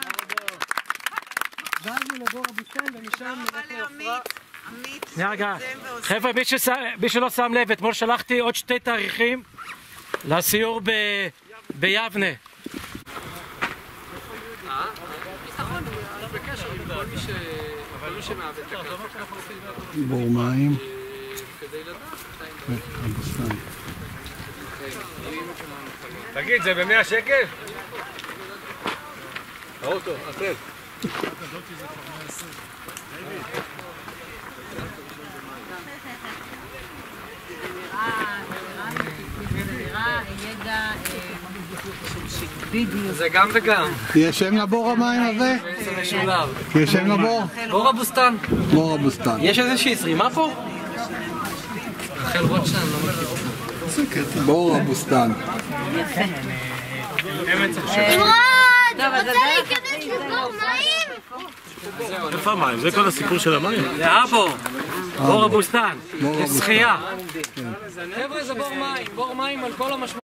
זזנו לבור הבוסתן ומשם נלך לעופרה. שנייה רגע, חבר'ה, מי שלא שם לב, אתמול שלחתי עוד שתי תאריכים לסיור ביבנה. בור מים. תגיד, זה במאה שקל? האוטו, אתם. זה גם וגם. יש שם לבור המים הזה? זה משולב. יש שם לבור? בור הבוסתן. בור הבוסתן. יש איזושהי זרימה פה? רחל רוטשטיין, לא מכיר. בור הבוסתן. נמרוד! רוצה להיכנס לבור מים? איפה המים? זה כל הסיפור של המים? זה אבו! בור הבוסתן. שחייה. חבר'ה, זה בור מים. בור מים על כל המשמעות.